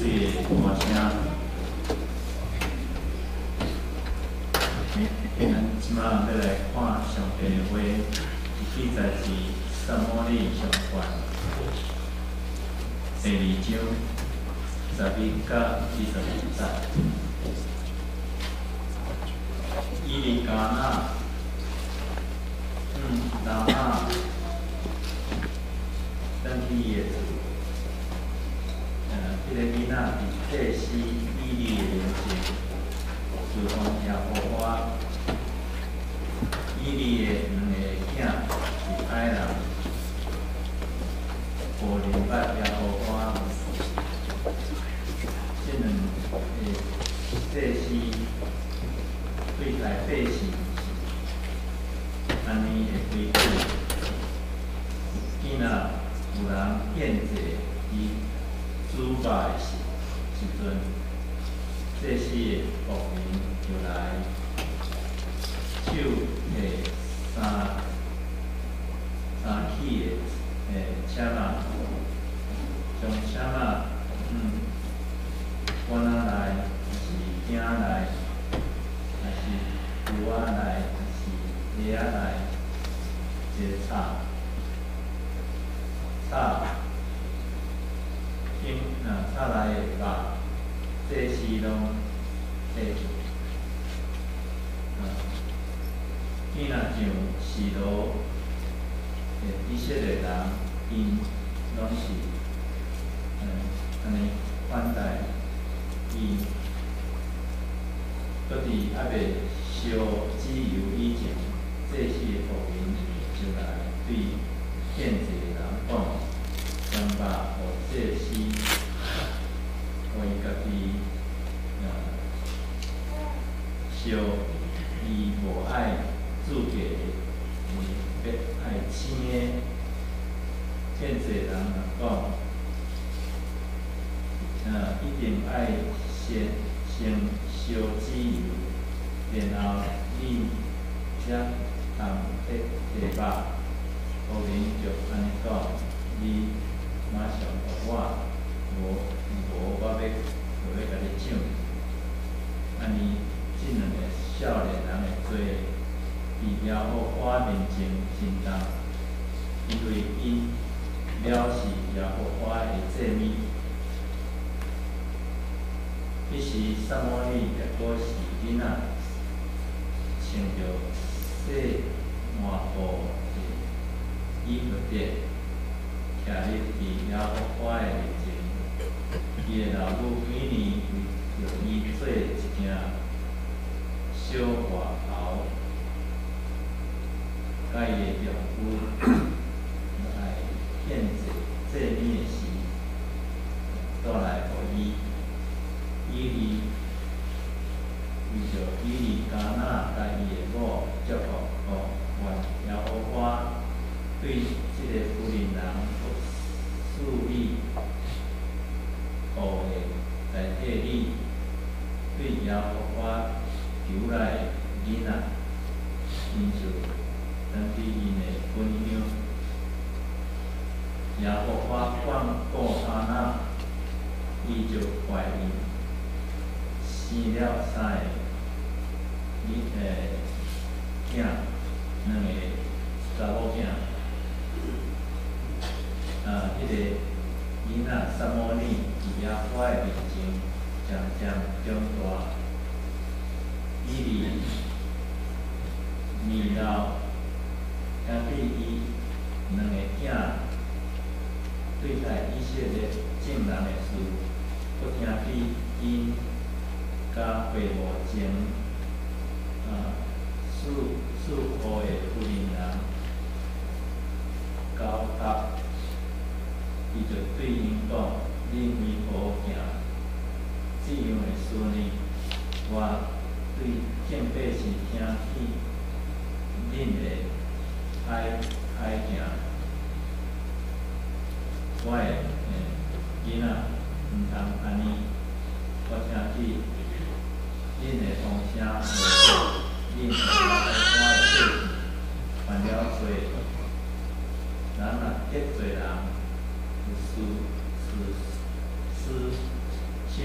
水的歌声。咱即马要来看上帝的话，记载是撒母耳上传第2章11到22节。伊利加那，拉玛，登去伊的厝，迄个囡仔伫祭司以利的面前，侍奉耶和华。以利的2个囝是歹人，无明白耶和华。这2个祭司对待百姓安尼的规矩。见若有人献祭伊煮肉的时阵，祭司的仆人就来手提三起的车马，将车马弯仔来，还是囝来，还是牛仔来，还是鸭仔来，炒炒来的肉，祭司拢摕去。见若像示罗以色列人，因拢是安尼款待伊，搁伫还袂烧脂油以前，祭司的仆人就来对献祭的人讲，将肉互祭司，互伊家己烧，伊无爱煮价的，要爱青的。献祭人讲，一定爱先烧脂油，然后你才通摕肉。仆人就安尼讲，你马上互我，无我要甲你抢。安尼，这2个少年人的罪，伫耶和华面前真重，因为因藐视耶和华的诫命。彼时撒母耳抑阁是囡仔，穿着细麻布的衣服着，徛立伫耶和华的面前。伊的老母每年为着伊做一件小外袍，甲伊的丈夫来献祭命的时，倒来互伊。以利为着以利加那甲伊的某祝福讲，愿耶和华对这个妇人人赐你恶的代替你，对耶和华求来的囡仔，因就当去因的本乡。耶和华眷顾哈娜，伊就怀孕，生了3个囝，2个查某囝。迄个囡仔撒母耳伫耶和华的面前渐渐长大。以利年老，听见伊2个囝对待以色列众人的事，搁听见因甲父母前属乎的妇人人交合，伊就对因讲：恁为何行这样的事呢？我对众百姓听见恁的歹行，我的囡仔毋通安尼。我听见恁的风声无好，恁的我的百姓犯了罪，人若得罪人，有事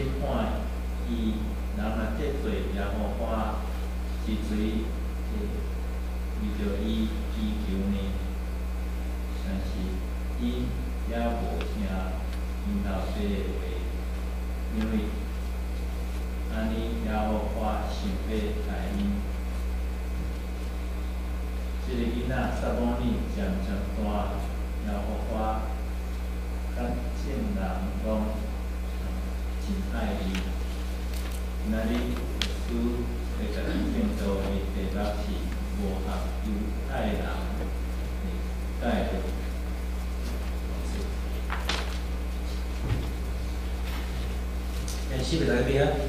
审判伊人若得罪耶和华之罪，为着伊祈求呢，但是伊也无听因老爸的话，因为安尼耶和华想要待因。这个囡仔撒母耳渐渐大，耶和华甲众人讲，真爱伊。今仔日主会甲咱建造的题目是无合犹太人的态度。 四位大家啊，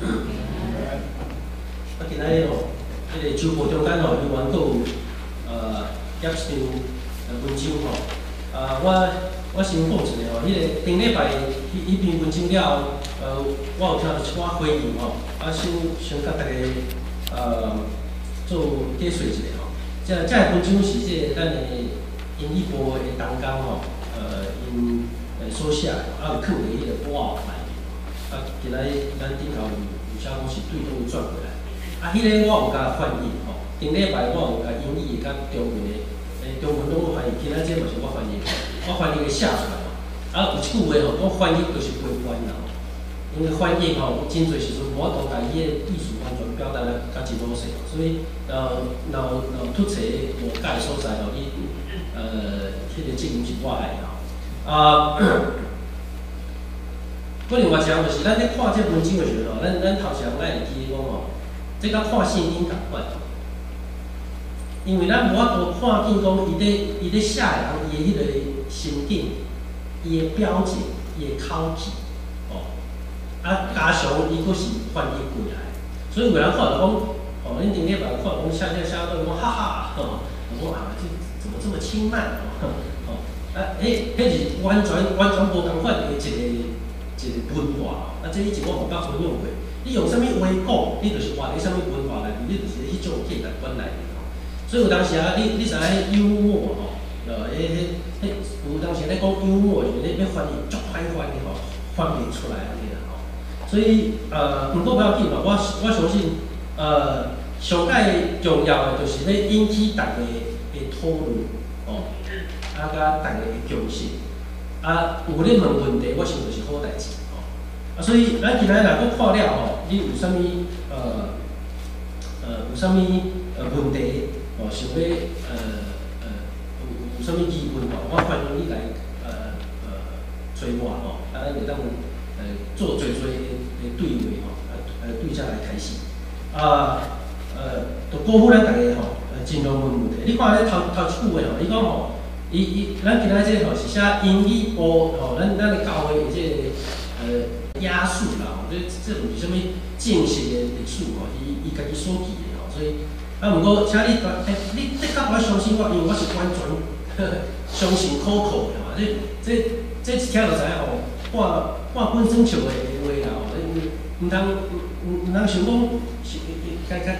今仔日哦，迄个周报中间哦，有员有业上文章吼，我先讲一下吼，迄个顶礼拜迄篇文章了后，我有听到一寡回应吼，先甲大家做解说一下吼。这个文章是咱的英语部的同工吼，因所写的，有放伫迄个报内面。今仔咱顶头有写讲是对倒转过来，迄个我有甲翻译吼。顶礼拜我有甲英语甲中文的，中文拢有翻译，今仔这嘛是我翻译，我翻译个写出来吼。有一句话吼，我翻译就是袂完啦吼。因为翻译吼，真侪时阵无法度甲伊个意思完全表达得较真好势，所以若突出无解的所在吼，迄个责任是我的吼。我另外一项就是，咱咧看这文章的时候，咱头前咱会记讲吼，这甲看圣经同款，因为咱无法度看见讲伊咧写的人伊的迄个心境、伊的表情、伊的口气，加上伊佫是翻译过来，所以有人看到讲，恁顶礼拜看讲写到讲哈哈，我讲这怎么这么轻慢迄是完全无共款的一个文化这以前我无甲分享过。你用啥物话讲，你就是活伫啥物文化内面，你就是迄种价值观内面所以有当时你知影幽默有当时咧讲幽默，就是你要翻译足歹翻的翻袂出来安尼啦所以毋过不要紧嘛，我相信上界重要的就是要引起大家的讨论甲大家的共识。有咧问问题，我想就是好代志所以咱今仔若佫看了你有啥物有啥物问题想要有啥物疑问我欢迎你来找我咱会当做侪的对话对遮来开始就鼓舞咱大家尽量问问题。你看咧头一句话你讲咱今仔这是写英语部咱的教会的这压缩啦这毋是啥物正式的历史伊家己所记的所以毋过请你的确我相信我，因为我是完全相信可靠的这一听就知影半本装笑的话啦毋通想讲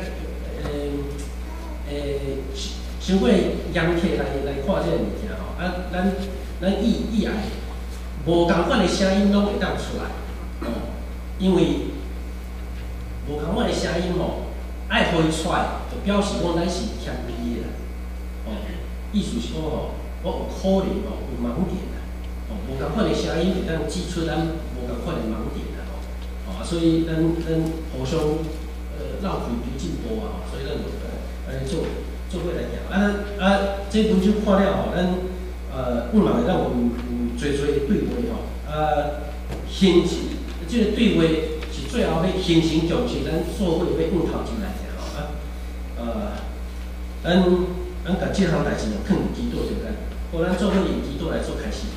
伤过严苛来看这个物件咱意爱无共款的声音拢会当出来因为无共款的声音爱互伊出来，就表示讲咱是谦卑的啦意思是讲我有可能有盲点啦无共款的声音会当指出咱无共款的盲点啦所以咱互相绕开对进步所以咱就安尼做伙来行这文章看了咱嘛会当有侪的对话形成这个对话是最后要形成共识，咱做伙要往头前来咱甲这项代志放伫基督中间，咱做伙用基督来做开始。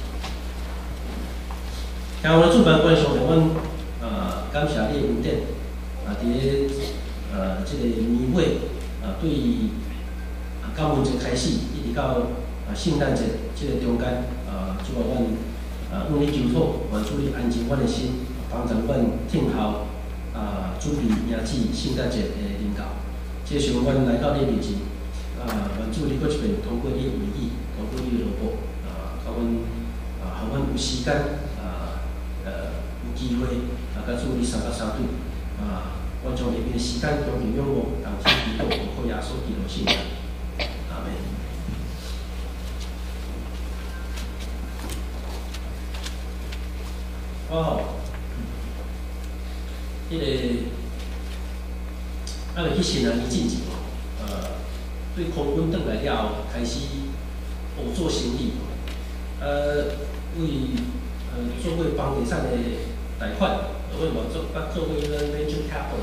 听我主办观众朋友感谢你的恩典伫咧这个年尾对到文节开始，一直到圣诞节这个中间即个阮你求讨，愿主你安静阮的心，帮助阮听候准备迎接圣诞节的临到。这是阮来到你面前愿主你搁一遍通过你的话语，通过你的萝卜，甲阮互阮有时间有机会甲注意三甲三对我将下面的时间中平仰望，同时祈祷，靠耶稣基督圣名，阿门。去新南去进前对空军转来了后，开始学做生意，为做过房地产的贷款，为嘛做过迄个 venture capital，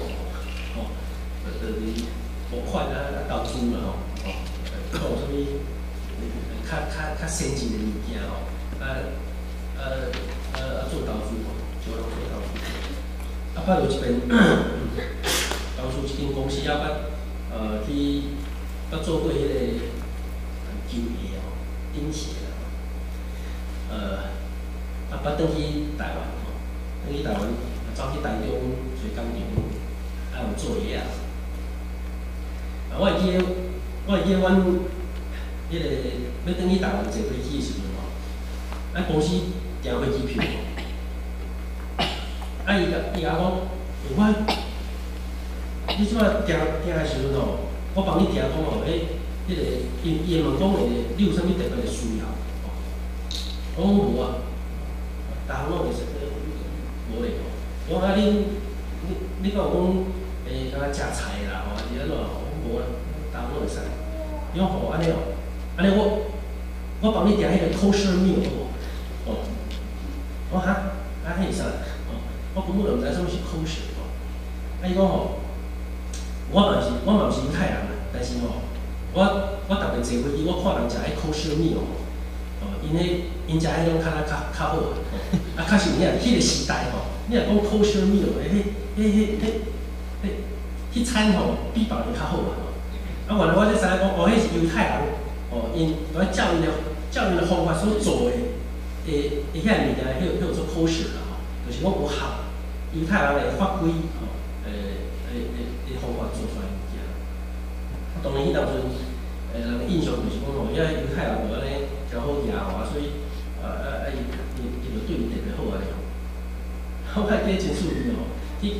就是募款投资嘛做啥物较先进的物件做投资就做投资，捌有一边投资一间公司去做过迄个球鞋钉鞋捌转去台湾走去台中做工厂，有做鞋我会记阮迄个要转去台湾坐飞机的时阵公司订飞机票伊甲我你即摆订的时阵我帮你订讲迄个伊会问讲你有啥物特别的需要？我讲无逐项拢会使，无咧我讲你甲我讲敢若食菜啦还是安怎？我无啦，逐项拢会使。伊讲安尼我帮你订迄个 kosher meal 好无？我哈迄是啥？我根本就毋知啥物是 kosher 伊讲我嘛毋是犹太人，但是我特别坐飞机，我看人食迄 kosher meal 因食迄种较好确实迄个时代你若讲 kosher meal， 迄餐比别人较好原来我才知影讲迄是犹太人因照因的方法所做的遐物件叫做 kosher 就是讲有合犹太人的法规方法做出来物件。当然，迄当阵人的印象就是讲因为犹太人无安尼诚好食所以伊就对伊特别好安尼我还记得真趣味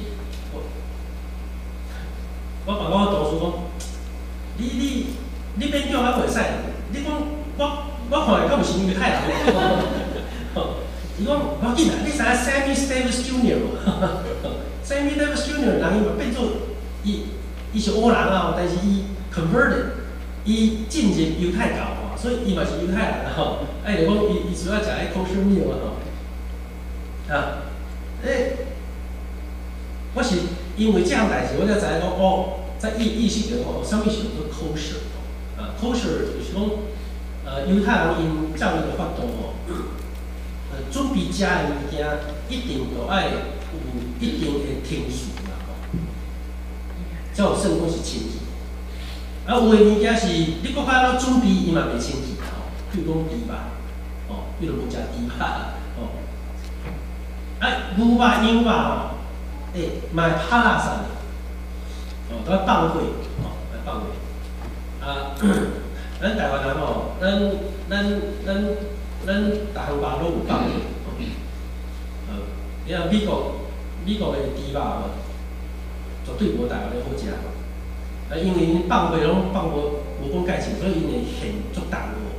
我帮我同事讲，你免叫我袂使，你讲我看敢毋是犹太人伊讲无要紧你知影 Sammy Davis Jr. Sammy Davis Jr. 人伊嘛变做伊是乌人但是伊 converted， 伊进入犹太教所以伊嘛是犹太人就讲伊主要食迄 kosher meal 我是因为这项代志，我才知影讲在意识到啥物是叫做 kosher kosher 就是讲犹太人因照伊的法度准备食的物件一定要有一定的天数才有算讲是清气。有的物件是你搁较准备，伊嘛袂清气譬如讲猪肉比如无食猪肉牛肉、羊肉嘛会拍垃圾都要放血来放血咱台湾人咱逐项肉都有放血你看美国的猪肉绝对无台湾的好食因为因放血拢放无讲介清，所以因会现足重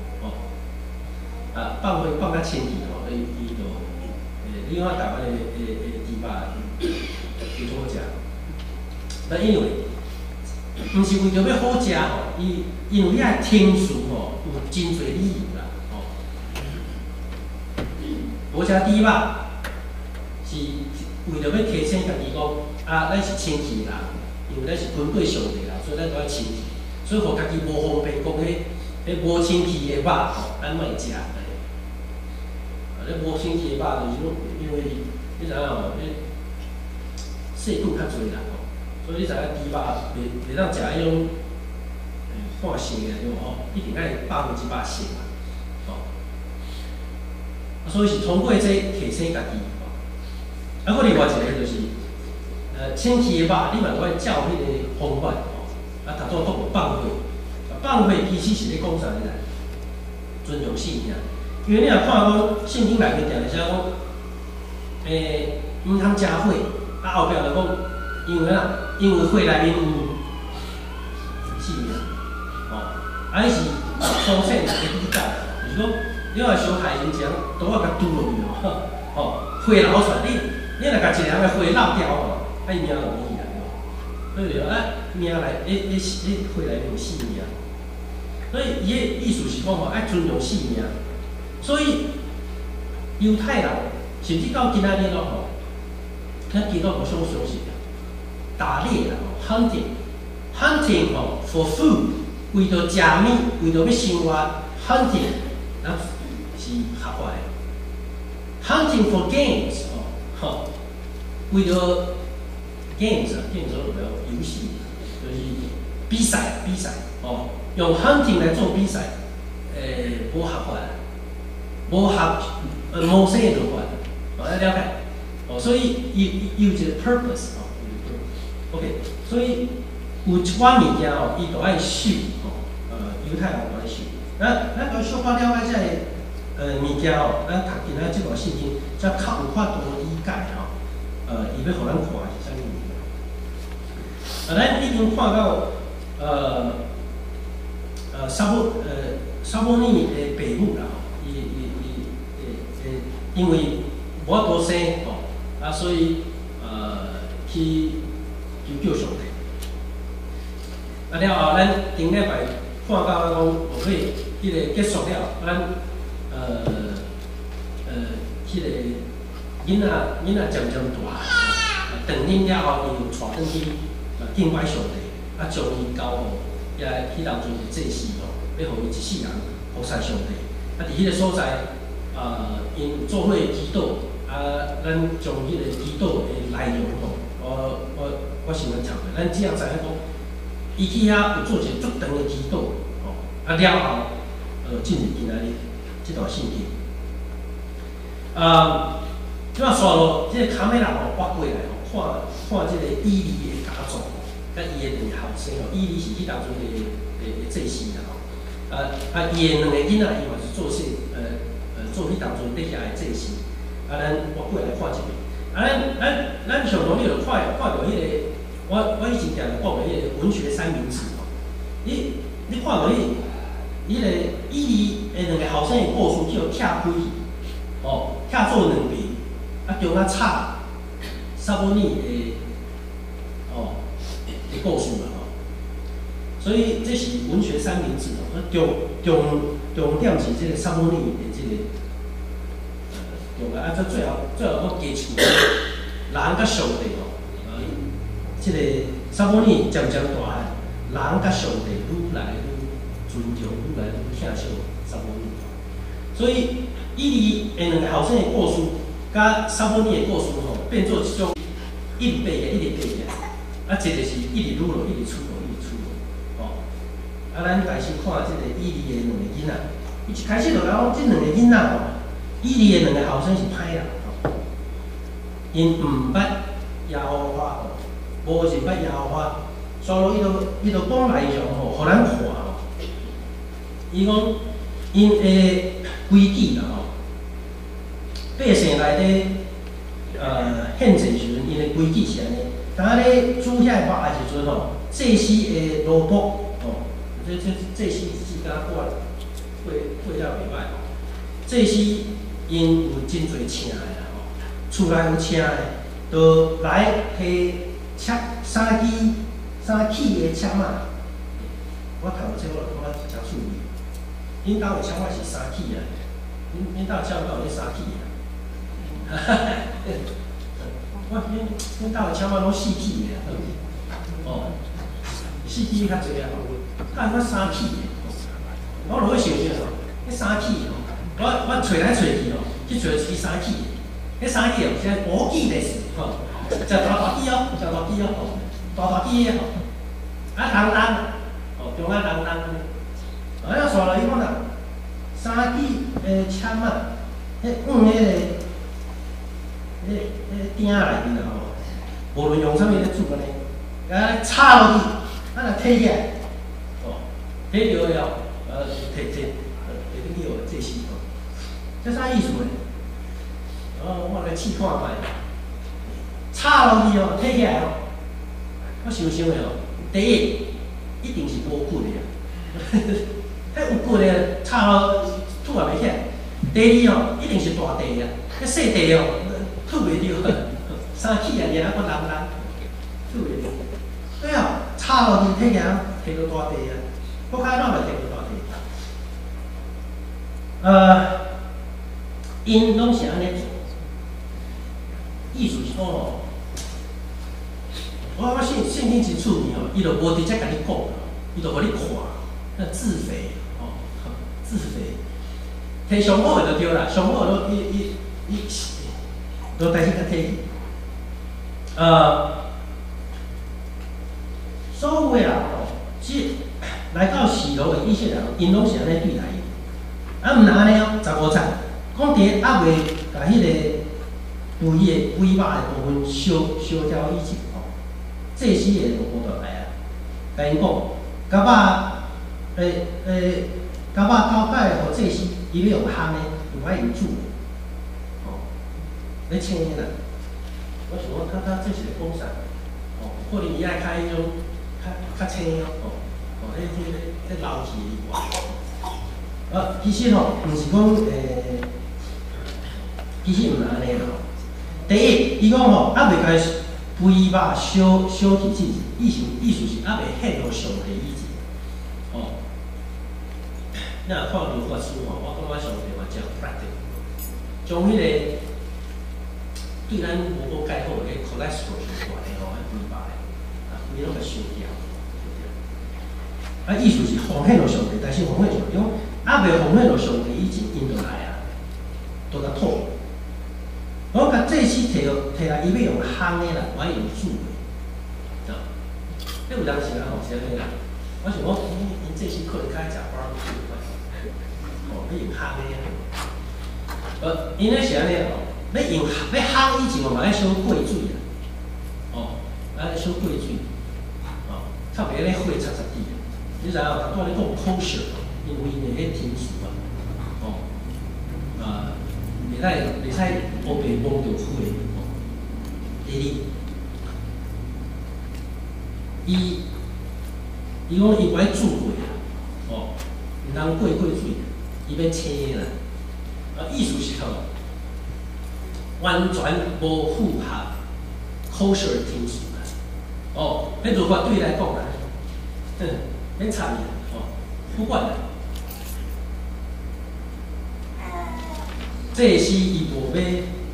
放血放较清气伊就你看台湾的猪肉就足好食，但因为毋是为着要好食因为遐天数有真侪理由啦无食猪肉是为着要提醒家己讲咱是清气啦，因为咱是尊贵上帝啦，所以咱都要清气，所以互家己无方便讲迄无清气的肉咱莫食。无清气的肉就是讲，因为你知影细菌较侪啦所以你知影猪肉袂当食迄种半生的一定爱100%生所以是通过这提醒家己另外一个就是清气的肉，你嘛要照迄个方法头拄讲无放血其实是咧讲啥呢？尊重性命。因为你若看讲圣经内面定会写讲， 唔通食火，啊后壁就讲，因为啦，因为火内面有性命，啊，伊是初生就会理解，就是讲，你若伤害人前，刀啊甲拄落去火流出来，你若甲一个人的火漏掉啊伊命就没去啊，对不对？命来，火内面有性命，所以伊的意思是讲爱尊重性命，所以犹太人甚至到今仔日咱基督徒相信打猎啦，hunting for food， 为着食物，为着要生活 ，hunting 那是合法的。hunting for games 为着 games 游戏，就是比赛用 hunting 来做比赛，无合法，无生的法，要了解。所以有一个 purpose OK， 所以有一寡物件伊就爱守犹太人就爱守。咱就小可了解这个物件咱读今仔这段圣经，才较有法度理解伊要互咱看是啥物物件。咱已经看到撒母耳的爸母啦，因为无法度生所以去求救上帝。了后，咱顶礼拜看到讲，后尾迄个结束了，咱迄个囡仔渐渐大，长恁了后，伊就带转去敬拜上帝，将伊交互迄当阵的祭司要互伊一世人服侍上帝。伫迄个所在，因做伙祈祷。咱将迄个祈祷的内容我想要插过，咱只要知影讲，伊去遐有做一个足长的祈祷，了后，进入今仔日这段圣经。即摆刷落，这个卡梅拉挖过来看这个以利的家族，甲伊的两个后生以利是迄当阵的祭司啦伊的两个囡仔伊嘛是做迄当阵底下的祭司。咱我过来看一遍。咱上头你就看到迄个，我以前定讲的迄个文学三明治你看到迄个以利的两个后生的故事叫拆开拆做两边，中间插撒母耳的故事嘛所以这是文学三明治重点是这个撒母耳的这个。最后我加一句，人甲上帝这个撒母耳渐渐大汉，人甲上帝愈来愈尊重，愈来愈疼惜撒母耳。所以以利的两个后生的故事，甲撒母耳的故事变做一种一直爬起，一个是一直愈落，一直出落，咱开始看这个以利的两个囡仔，伊一开始就讲这两个囡仔以利的两个后生是歹人因毋捌耶和华无认捌耶和华，所以伊就讲内容互咱看伊讲因的规矩啦百姓内底献祭时阵，因的规矩是安尼，当咧煮遐肉的时阵祭司的萝卜这祭司是甲过了袂歹祭司因有真侪请的啦厝内有请的，就来摕三起的车马。我头前我感觉真趣味。恁兜的车马是三起啊？恁兜车马有咧三起啊？阮兜的车马拢四起的。四起较侪啊，敢有三起的？我落去想想迄三起我找来找去去找一支三起的。迄三起是无记的事只大支只大支大支的重中中咱刷落去看啦，三起的签啊，黄鼎内面无论用啥物咧煮安尼，插落去，咱来摕起来，摕着了，摕去互祭司这啥意思呢？我来试看卖。 插落去哦，摕起来哦，我想想的哦，第一一定是无骨的啊，迄有骨的插落吐也袂起来。第二哦，一定是大地啊，迄细地哦，吐袂着，生气啊，然后我人吐袂着。对啊，插落去摕起来，摕到大地啊，我看哪袂摕到大地。因拢是安尼做，意思是讲哦，我圣经真趣味哦，伊就无直接甲你讲，伊就互你看，那自肥哦，自肥，摕上好的就对啦，上好的伊都代志甲摕去，所有的人哦，即来到示罗的以色列人，因拢是安尼对待伊。啊，毋若安尼哦，15节，讲伫还未甲迄个肥的肥肉的部分烧掉以前哦，祭司的就无倒来啊，甲因讲，甲肉甲肉交摆互祭司，伊要用烘的，用爱用煮的，哦，咧青的啦。我想讲，这是讲啥？哦，可能伊爱较迄种较青的哦，迄流气以外。其实吼，毋是讲其实毋是安尼啦。第一，伊讲吼，还未开始肥肉烧去之前，意思是还未献互上帝以前。哦，你若看律法书吼，我感觉上帝嘛真有法的，将迄个对咱无好介好个 cholesterol 上大个吼，迄肥肉的，规拢甲烧掉。意思是奉献互上帝，但是奉献上帝讲。还未奉献落上帝以前，因就来啊，都甲吐。我甲祭司摕来，伊要用烘的啦，我用煮的，啊，你有当时啊吼是安尼啦。我想讲，因祭司可能较爱食包子块，哦，要用烘的。因咧是安尼啦，要烘以前，嘛要烧过水啦，哦，要烧过水，哦，特别咧火擦擦滴，你知影哦？拄仔咧讲kosher。因为因的迄天数啊，哦，袂使乌白摸着火，哦，第二，伊讲伊不爱煮过啦，哦，毋通过水，伊要青啦，意思是吼，完全无符合 kosher 的天数啦，哦，迄如果对来讲啦，免插伊啦，哦，不管啦。祭司伊无要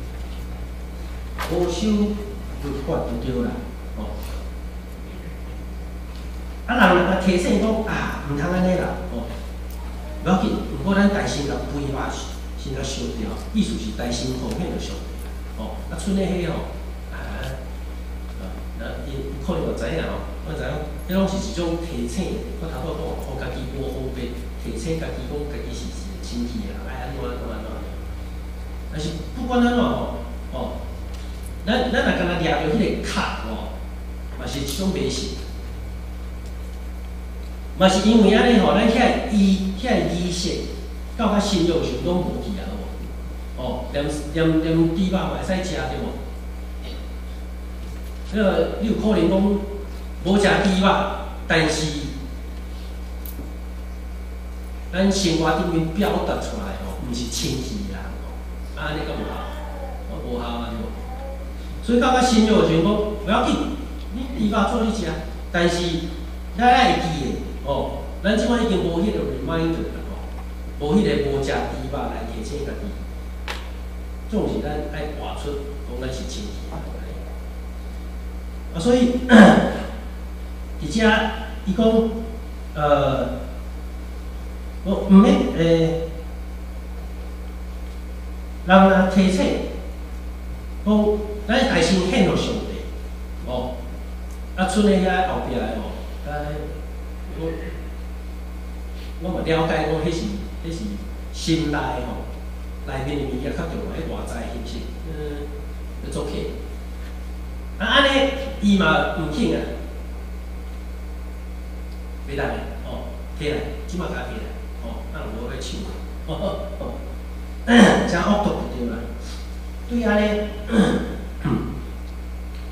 保守律法就对啦，哦。人提醒讲啊，毋通安尼啦，哦，不要紧。不过咱大心甲肥肉先甲烧掉，意思是大心奉献着上帝，哦。剩的迄吼，伊可能就知影哦，我知影，迄拢是一种提醒。我头拄讲，互家己无方便，提醒家己讲家己是亲戚啊，安怎。但是不管安怎吼，哦，咱若敢若掠着迄个卡吼，嘛是一种迷信，嘛是因为安尼吼，咱遐仪式到较信仰上拢无去啊，哦，连猪肉嘛会使食对无？你有可能讲无食猪肉，但是咱生活顶面表达出来吼，毋是亲戚啦。安尼个无效，无效安尼无。所以到较信仰的时阵讲，不要紧，你猪肉做你食，但是咱爱记的哦，咱即摆已经无迄个 reminder 啦吼，无迄个无食猪肉来提醒家己。总是咱爱活出讲咱是亲戚啊，所以伫遮伊讲我毋免人若提醒，讲咱大心献互上帝，哦，剩的遐后壁的哦，我嘛了解讲，迄是心内吼，内面的物件较重要，迄外在形式，要做客。安尼伊嘛毋肯啊，袂当的，哦，摕来，即马甲摕来，哦，无去抢，真恶毒就对啦。对安尼，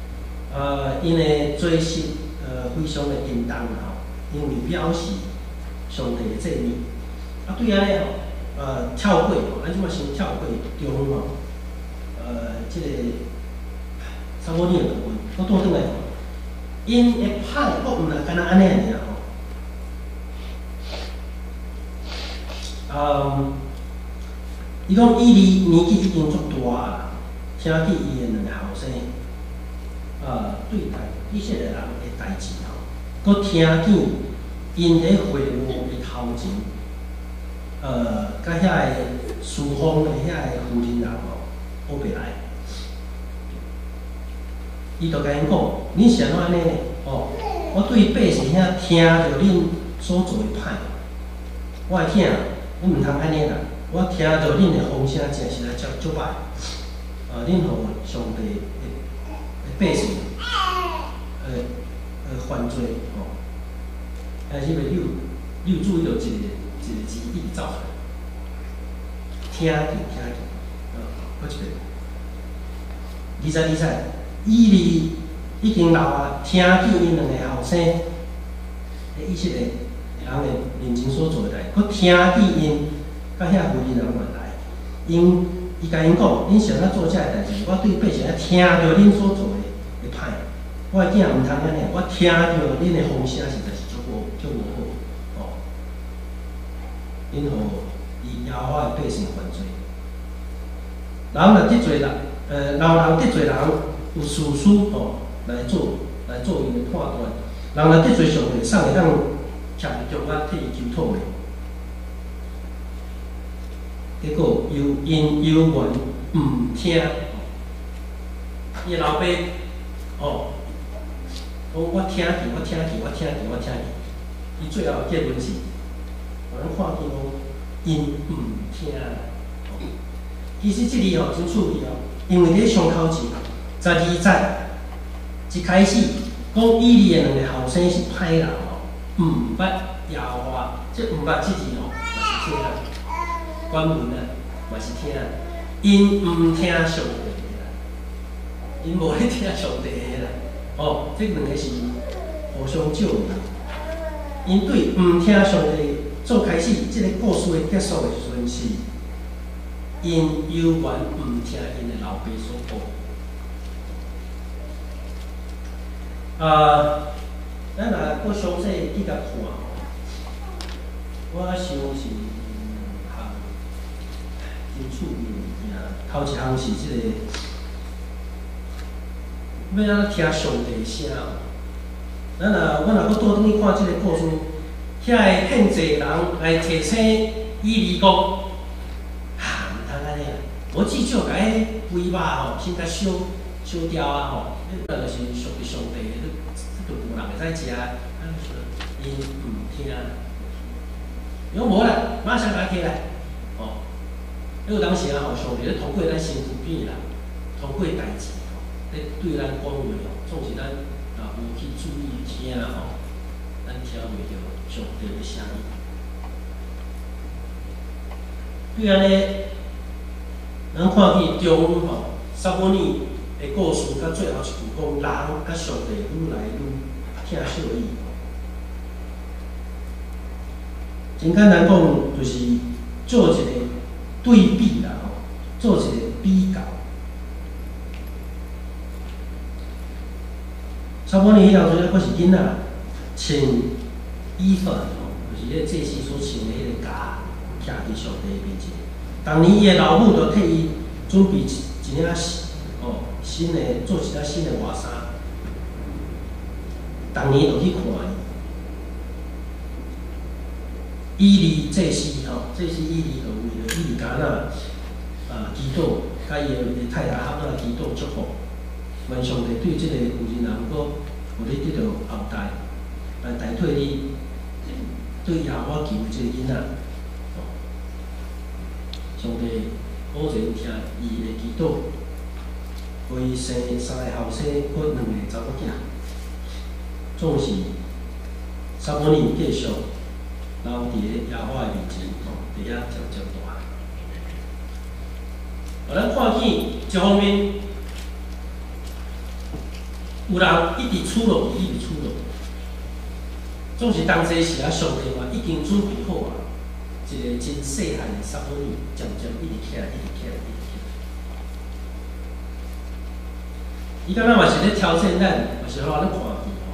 因的做事非常的叮当啦吼，因为表示上帝的诫命。啊，对安尼吼，跳过吼，咱即马先跳过中吼，即个撒母耳的部分，我倒转来吼，因的歹，我毋若干那安尼尔吼。伊讲伊离年纪已经足大啦，听见伊的两个后生，对待以色列人的代志吼，佮听见因喺会幕的头前，甲遐个侍奉的遐个妇人人吼，学袂来。伊就甲因讲：恁是安怎安尼呢？哦，我对百姓遐听着恁所做的歹，我的囝，恁毋通安尼啦。我听着恁的风声，真实在足歹。恁互上帝的百姓，犯罪吼，但是你有注意到一个字一直走出来，听见，好一遍。二十，以利已经老啊，听见因两个后生的以色列人的面前所做的代，佮听见因。甲遐妇人人原来，因伊甲因讲，恁想要做遮个代志，我对百姓听着恁所做的歹，我的囝毋通安尼，我听着恁的风声实在是足无好，哦，因互伊耶和华的百姓犯罪，人若得罪人，老人得罪人有事实吼来做伊的判断，人若得罪上帝，上会当徛着我替伊求讨的。结果因犹原毋听，伊老爸哦，讲我听见，伊最后结论是，咱看见讲因毋听。其实这里哦真趣味哦，因为伫上头前12节一开始讲以利的两个后生是歹人哦，毋捌耶和华，这毋捌这字哦，嘛是听。原文啊，嘛是听，因毋听上帝的啦，因无咧听上帝的啦。哦，这两个是互相照应。因对毋听上帝做开始，这个故事的结束的时阵是，因犹原毋听因的老爸所讲。咱若搁详细去甲看，我想是。真趣味物件，头一项是即个，要安怎听上帝声？我若搁倒转去看即个故事，遐个献祭人来提醒以利讲，毋通安尼啊！我至少甲迄肥肉吼，先甲烧掉啊吼，迄就是属于上帝的，就无人会使食。因毋听，如果无啦，马上甲起来，哦。迄个当时啊，吼上帝咧通过咱身躯边啦，通过代志吼，咧对咱讲话吼，总是咱无去注意听吼，咱听袂着上帝的声音。对安尼，咱看见中吼撒母耳的故事，到最后一句讲，人甲上帝愈来愈疼惜伊。真简单讲，就是做一个对比啦，吼，做一个比较。撒母耳迄当阵，佫是囡仔穿衣服吼，就是咧祭司所穿的迄个甲，徛伫上帝面前。当年伊的老母就替伊准备一领新的，做一领新的外衫。当年就去看伊。以利祭司吼，祭司以利就为着以利家那祈祷，甲伊的太太合那祈祷祝福，愿上帝对即个有钱人搁互你得到后代，来代替你对耶和华求即个囡仔。上帝保证听伊的祈祷，为伊生3个后生，搁2个查某囝，总是撒母耳继续。留伫咧耶和华的面前，伫遐渐渐大。咱看见一方面， 有人一直处落去，一直处落去。总是当这时啊，上帝话已经准备好啊，一个真细汉的撒母耳，渐渐一直起来，一直起来，一直起来。伊敢若嘛是咧挑战咱，嘛是互咱咧看见吼。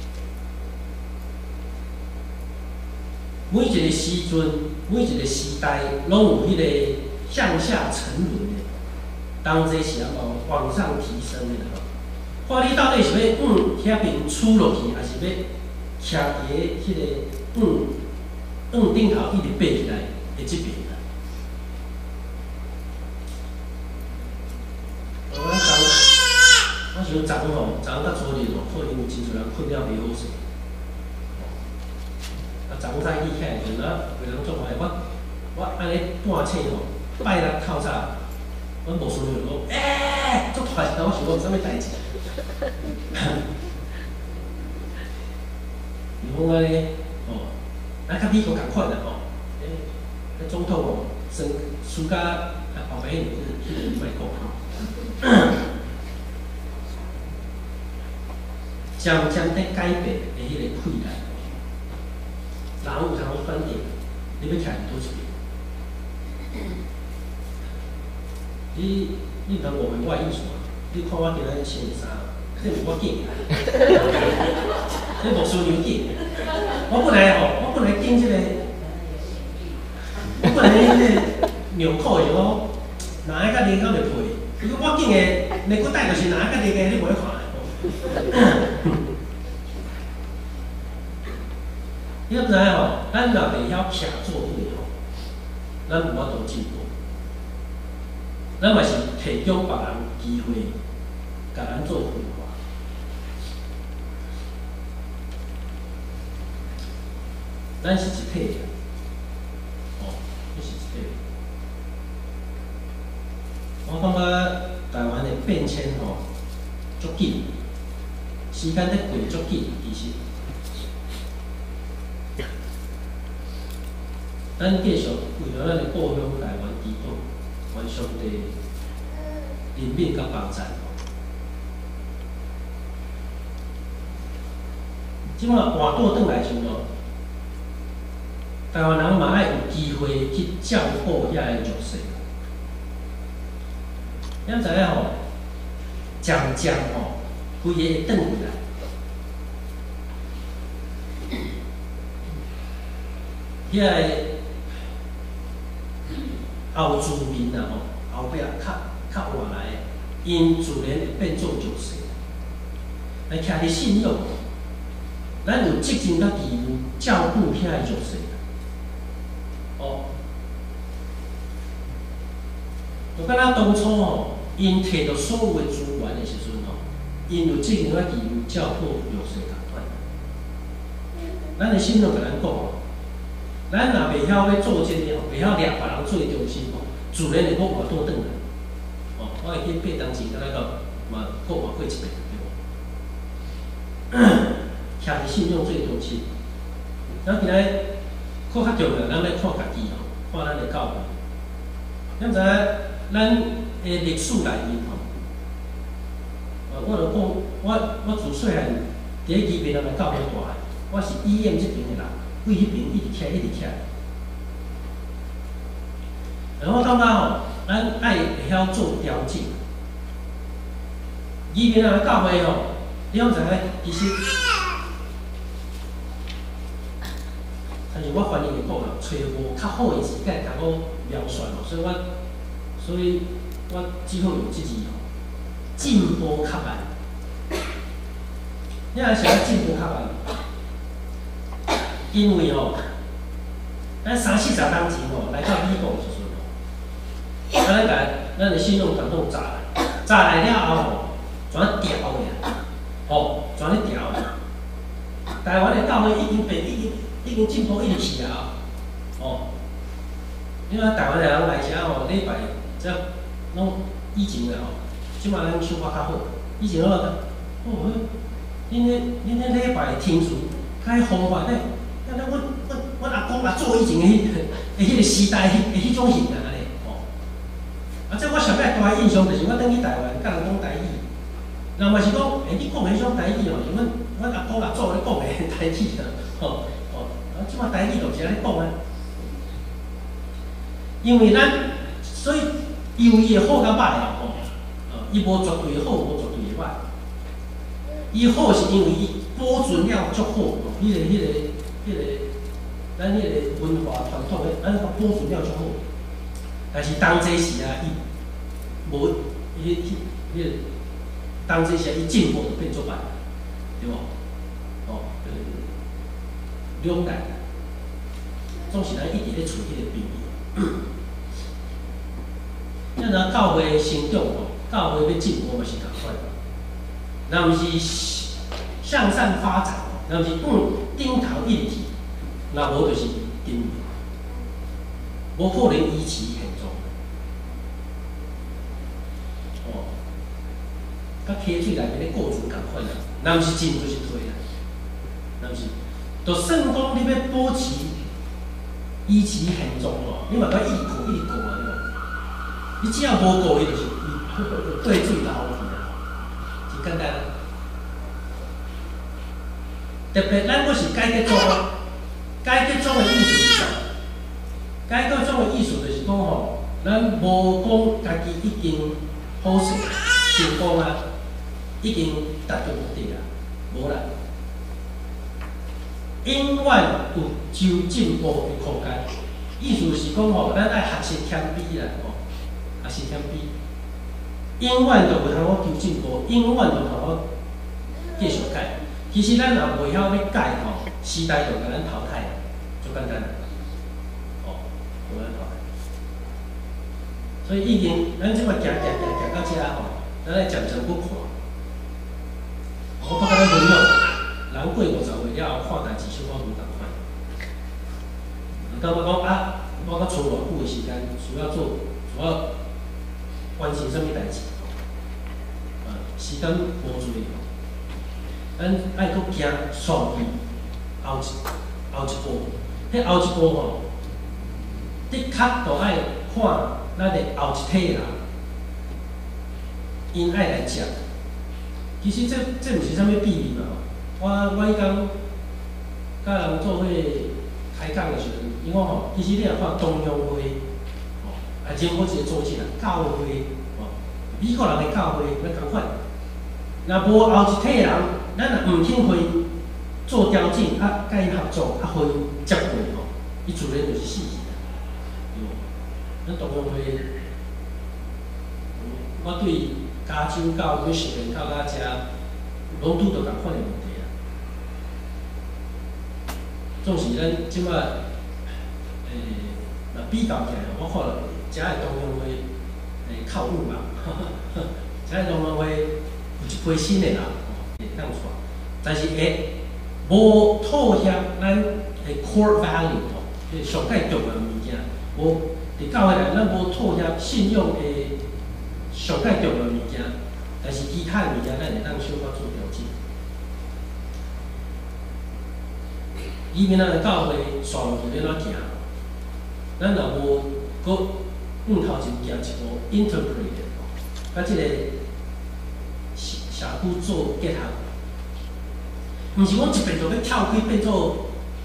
每一个时阵，每一个时代，拢有迄个向下沉沦的，当这时啊，往上提升的吼。看你到底是要遐边处落去，还是要徛伫迄个顶头一直爬起来的即边啊？我想昨吼，昨到昨日吼，可能有真侪人困了袂好势。昨早起起来时阵啊，有人做坏，我安尼半醒吼，拜六透早，阮无顺就讲，做大事，我想讲啥物代志？如讲安尼，甲美国共款啦吼，总统吼，输甲后摆迄个卖讲，渐渐在改变的迄个气概，人有通反应，你要徛伫倒一边？你毋通误会我的意思啊！你看我今仔日穿的衫，这是我拣的，这无需要拣。我本来拣这个，我本来迄个纽扣的哦，哪一甲领口袂配？如果我拣的内裤带就是哪一甲领的，你袂看。你要知影吼，咱若袂晓徛做对吼，咱无法度进步。咱嘛是提供别人机会，甲咱做分化。咱是一体的，这是一体的。我感觉台湾的变迁吼，足紧，时间在过足紧，其实。咱继续为了咱的故乡台湾祈祷，愿上帝怜悯甲帮助。即摆换倒转来时咯，台湾人嘛爱有机会去照顾遐个弱势。咱知影吼，渐渐吼，规个会转回来。遐个后住民啊吼，后壁较换来，因自然会变做弱势。来徛伫信用，咱有责任甲义务照顾遐个弱势。就敢若当初吼，因摕到所有的资源的时阵吼，因有责任甲义务照顾弱势共款。咱的信用甲咱讲吼。咱若袂晓要做这个吼，袂晓掠别人做中心吼，自然会搁换倒转来。我会去爬当钱，敢若个嘛搁换过一遍，对无？徛伫信用最中心。咱今仔搁较重要，咱要看家己吼，看咱的教育。咱知影咱的历史内面吼，我就讲，我自细汉伫咧基边人来教育大汉，我是医院这边的人。为迄边一直徛，一直徛。然后感觉吼，咱爱会晓做调整。以前人教会吼，你讲知影，其实，但是我翻译的讲啦，找无较好的时间，甲我描述咯，所以我只好用即字吼，进步较慢。你若想要进步较慢？因为吼，咱30-40年前吼来到美国的时阵吼，咱的信用传统砸来了后吼，全调的，吼，全咧调的。台湾的教会已经进步一直起啊，哦，因为台湾的人来遮吼，礼拜即拢以前的吼，即摆咱想法较好，以前迄恁迄礼拜天主较方法咧。阮阿公阿祖以前迄个时代迄种型啊，安尼哦。即我上摆大个印象就是我转去台湾，甲人讲台语，人嘛是讲会你讲迄种台语哦，像阮阿公阿祖咧讲的台语啊，啊，即摆台语就是安尼讲啊。因为所以有伊的好甲歹啊，伊无绝对的好，无绝对的歹。伊好是因为伊保存了足好，迄个，咱迄个文化传统的，咱保存了足好。但是当这时啊，伊无迄个，当这时伊进步就变做歹，对无？两难，总是咱一直咧找迄个平衡。咱若教会成长教会要进步嘛是同款。若毋是向善发展，若毋是顶头一直去，若无就是顶面，无可能维持现状。甲溪水内面咧过程共款啦，若毋是进就是退啦，若毋是，就算讲你要保持维持现状你嘛该一直顾啊，你只要无顾，伊就是对水流去啦，真简单。特别咱阁是改革宗，改革宗的意思是啥？改革宗的意思就是讲咱无讲家己已经好势成功啊，已经达到目的啦，无啦。永远有求进步的空间，意思是讲咱爱学习谦卑啦，学习谦卑，永远就有通好求进步，永远就通好继续改。其实咱若袂晓要改时代就甲咱淘汰啦，就简单啦，就咱淘汰。所以已经咱即摆行到遮咱来渐渐去看。我甲咱分享，人过50岁了后，看代志小可唔同款。感觉讲啊，我甲剩偌久的时间，需要完成什么代志？时间无多。咱爱搁行上去后一步，迄后一步的确就爱看咱的后一体人，因爱来食。其实这毋是啥物秘密嘛。我迄天甲人做伙开讲的时阵，伊讲其实你若看中央会，真好一个组织啦，教会，美国人的教会，咱共款。若无后一体人，咱若毋肯互伊做调整，甲因合作，互伊接轨伊自然就是死去啦。咱中央会，我对加州到美食人到遮，拢拄到共款的问题啊。总是咱即摆，若比较起来，我看了遮的中央会，靠运嘛，遮的中央会有一批新的人，会当出，但是无妥协咱的 core value 上界重要物件，无伫教会内咱无妥协信用的上界重要物件，但是其他的物件咱会当小可做调整。以免咱的教会线路是要怎行，咱若无搁头前行一步 interpret， 甲即个社区做结合，毋是讲一遍就要跳开变做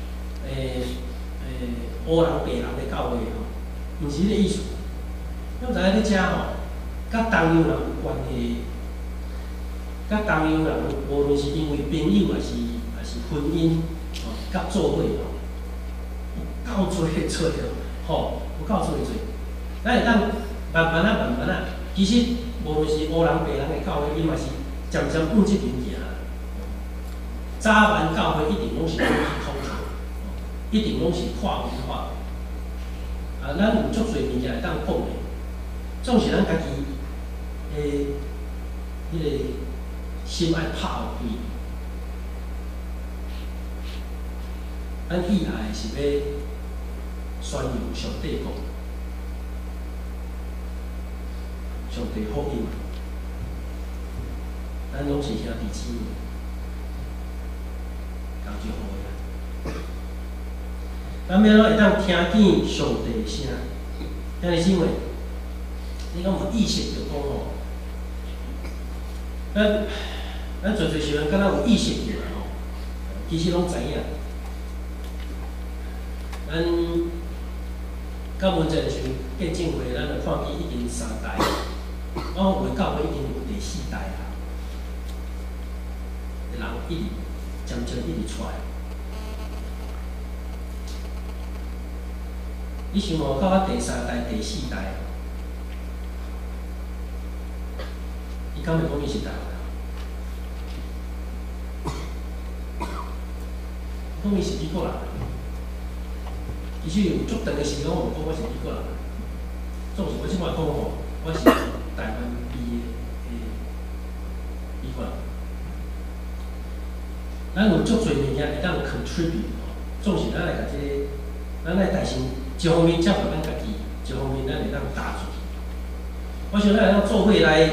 黑人白人的教会毋是迄个意思。咱知影你遮甲东洋人有关系，甲东洋人无论是因为朋友还是婚姻，甲做伙有够多做有够多。咱会当慢慢啊，其实无论是黑人白人的教会，伊嘛是渐渐往即边行。早晚教会一定拢是multicultural，一定拢是跨文化。咱有足侪物件会当讲的，总是咱家己迄个心爱拍有开。咱以来是要宣扬上帝国，上帝福音，咱拢是兄弟姊妹，感就好个啦。咱要会当听见上帝的声，兄弟姊妹，你敢有意识着讲咱咱做时阵敢若有意识起来吼，其实拢知影。咱到文正时建政会，咱就看伊已经3代，我回教会已经有第4代啊，人一直渐渐一直出来。你想哦，到我第3代、第4代，伊敢袂讲伊是台湾人？讲伊是美国人。其实有足长的时间，我讲我是美国人。总是我即摆讲吼，我是台湾毕业的美国人。咱有足侪物件会当 contribute 吼，总是咱来甲咱来代心。一方面照顾咱家己，一方面咱会当打出去。我想咱会当做伙来，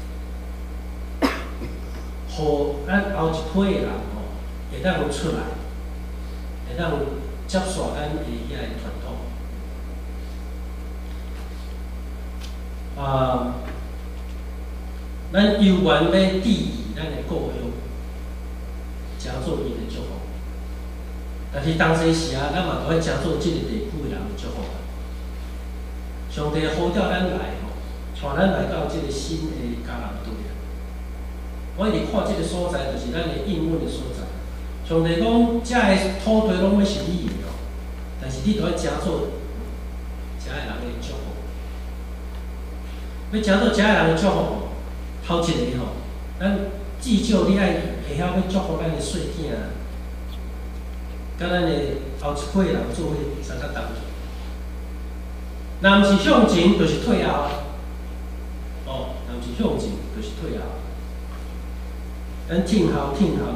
互咱后一批的人吼，会当出来，会当接续咱的遐个传统。咱有缘要致意咱的故乡，诚做伊的祝福。但是当时时啊，咱嘛都要诚做即个地区的人的祝福。上帝呼召咱来吼，带咱来到即个新的迦南地啊。我一直看即个所在，就是咱的应允的所在。上帝讲，遮个土地拢要是你的哦，但是你都要诚做遮个人的祝福。要诚做遮个人的祝福，头一个吼，咱至少你爱会晓要祝福咱的细囝。甲咱的后一辈人做伙相甲同助，若毋是向前，就是退后。哦，若毋是向前，就是退后。咱听候，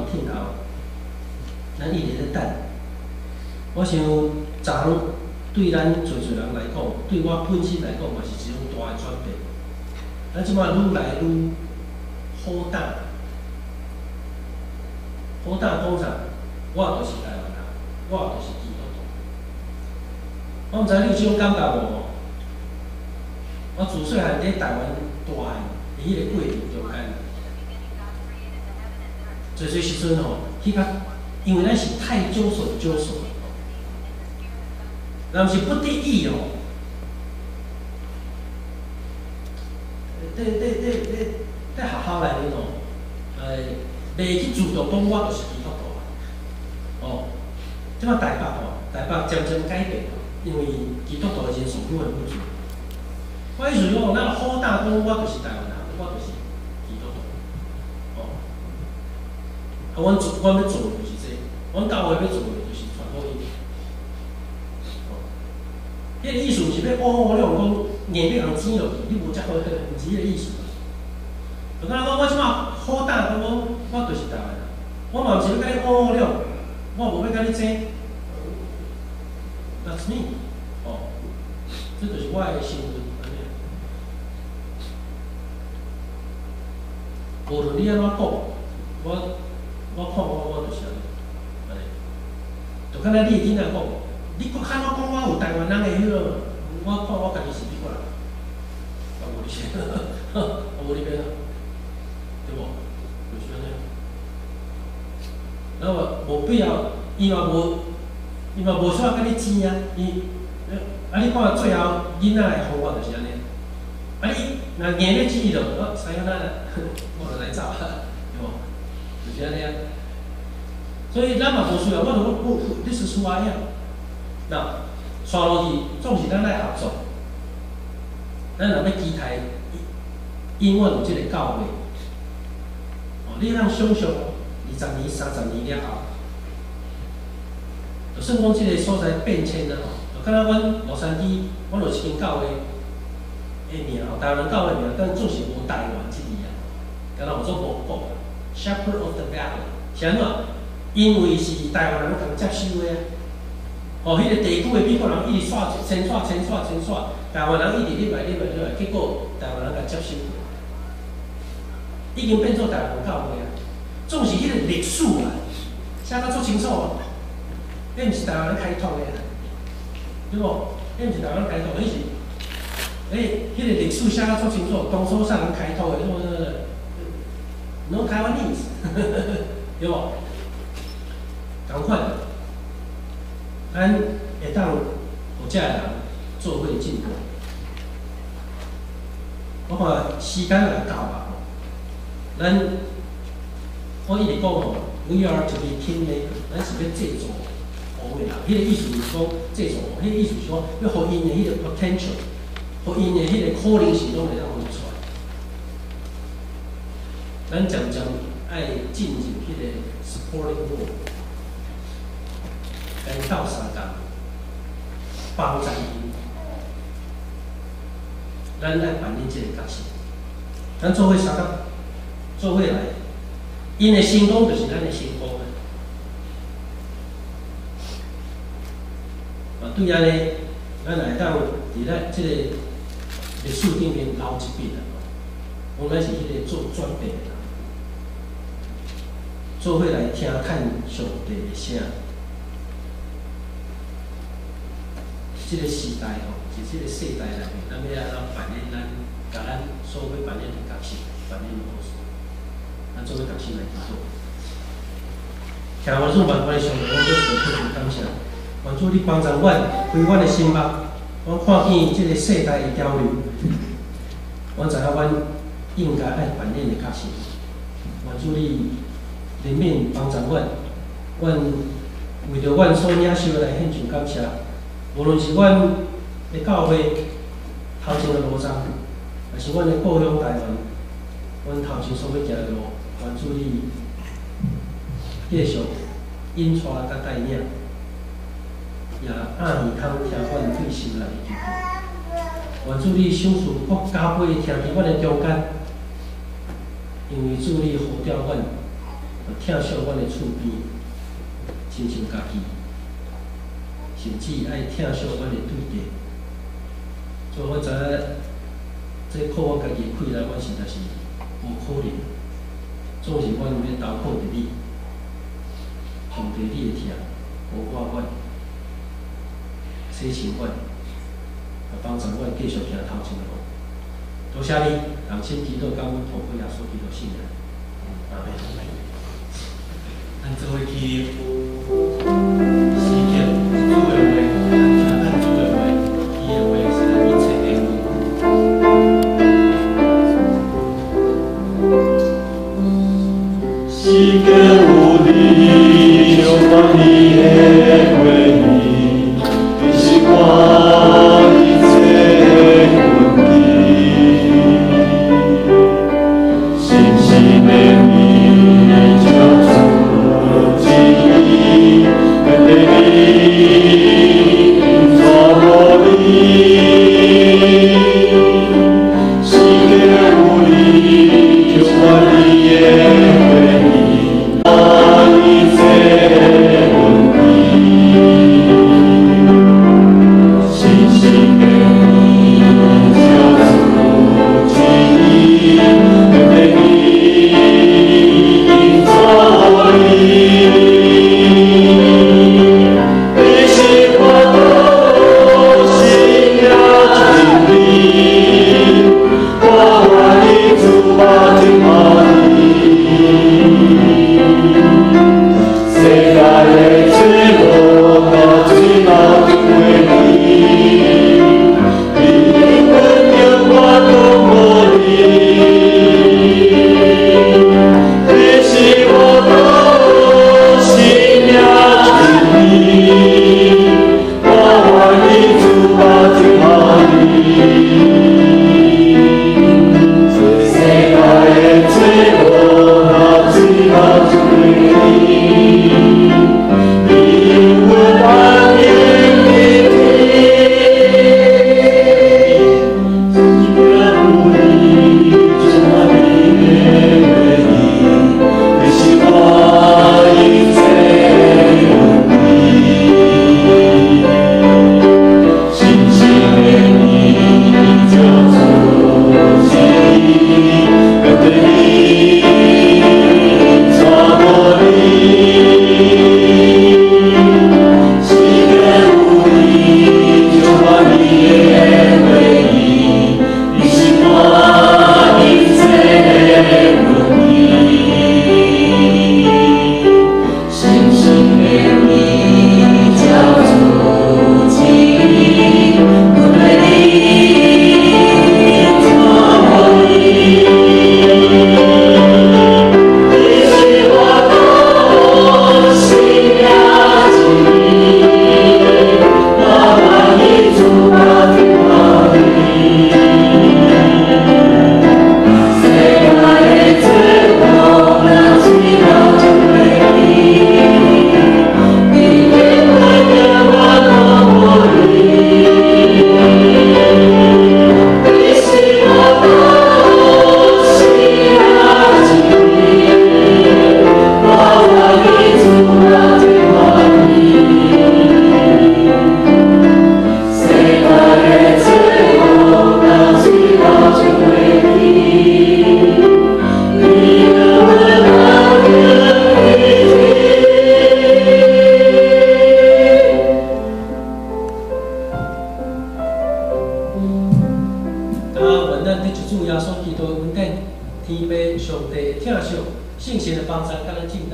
咱一直咧等。我想，昨对咱侪人来讲，对我本身来讲，嘛是一种大的转变。咱即摆愈来愈好胆，好胆讲啥？我就是台湾人。我就是基督徒。我毋知你有即种感觉无？我自细汉伫台湾大汉，伫迄个过程中间，侪时阵吼，迄个因为咱是太久顺，若毋是不得已哦，在学校内面哦，袂去自动讲我就是基督徒啊，哦。即摆台北渐渐改变了，因为基督徒的人数愈来愈多。我意思讲，咱好胆讲，我就是台湾人，我就是基督徒。哦，阮要做的就是这，阮教会要做的就是传福音。哦，迄个意思是要你讲硬要人钱落去，你无遮好，毋是迄个意思。就敢若我即摆好胆讲，我就是台湾人，我嘛毋是要甲你了。我无要甲你争 ，That's me。哦，这就是我的身份，安尼。无论你安怎讲，我看我就是安尼。就敢若你囡仔讲，你搁较怎讲我有台湾人的迄个，我看我家己是美国人，我无你先，我无你变啊，对无？就是安尼。那么无必要，伊嘛无需要甲你争啊！你看最后囡仔的方法就是安尼。你若硬要争就，使影咱我就来走，对无？就是安尼啊。所以咱嘛无需要，我就讲，this is who I am。那刷落去，总是咱来合作。咱若要期待，永远有即个教会。哦，你通想象。20年、30年了后，就算讲即个所在变迁了吼，就敢若阮洛杉矶，阮有一间教会的名吼，台湾教会名，但总是无台湾即字啊，敢若有做无国 ，Shepherd of the Valley， 是安怎？因为是台湾人共接收的啊。哦，迄个地区的美国人一直迁徙，台湾人一直入来，结果台湾人甲接收，已经变做台湾教会啊。总是迄个历史啊，写得足清楚啊。迄毋是台湾人开拓的啊，对无？迄毋是台湾人开拓，迄是，迄个历史写得足清楚，当初啥人开拓的？ ，no Taiwanese， 对无？同款，咱会当有遮个人做伙进步。我看时间也到啊，咱我一直讲吼 ，we are to be kingmaker， 咱是要制作王的人。迄个意思是讲制作王，迄个意思是讲要互因的迄个 potential， 互因的迄个可能性拢会当分出来。咱渐渐爱进入迄个 supporting role， 跟斗相共，帮助因。咱爱扮演这个角色，咱做伙相共，做伙来，因的成功就是咱的成功啊！对安尼，咱来当伫咱这个历史顶面留一笔啊！我们是迄个做转变的人，做伙来听看上帝的声。这个时代吼，是这个世代内面，咱要安怎扮演甲咱所要扮演的角色，扮演好势，咱做伙角色来去做。听完主万般的上帝，我要特别感谢，愿主你帮助我，开阮的心目，我看见这个世代的潮流，我知影阮应该爱扮演的角色。愿主你怜悯帮助我，阮为着阮所领受来献上感谢。无论是阮的教会头前的路障，还是阮的故乡台湾，阮头前所要行的路，愿主你继续引带甲带领，也暗耳通听阮对心内的祈祷。愿主你赏赐国加倍听伫阮的中间，因为主你呼召阮，听上阮的厝边，亲像家己。甚至爱听上阮的对答，所以我知影，这靠我家己开来，我实在是无可能。总是阮要投靠伫你，上帝你会听，无我阮，洗清阮，也帮助阮继续行头前的路。多谢你，让亲祈祷，感恩透过耶稣基督信仰。阿门。 咱做伙去思想。主的话，咱主的话，伊的话是咱一切的话。世界有你，就把你的话语，你是我一切的根基。信心的你，就出之意，跟着你。你就把你的回忆，把你。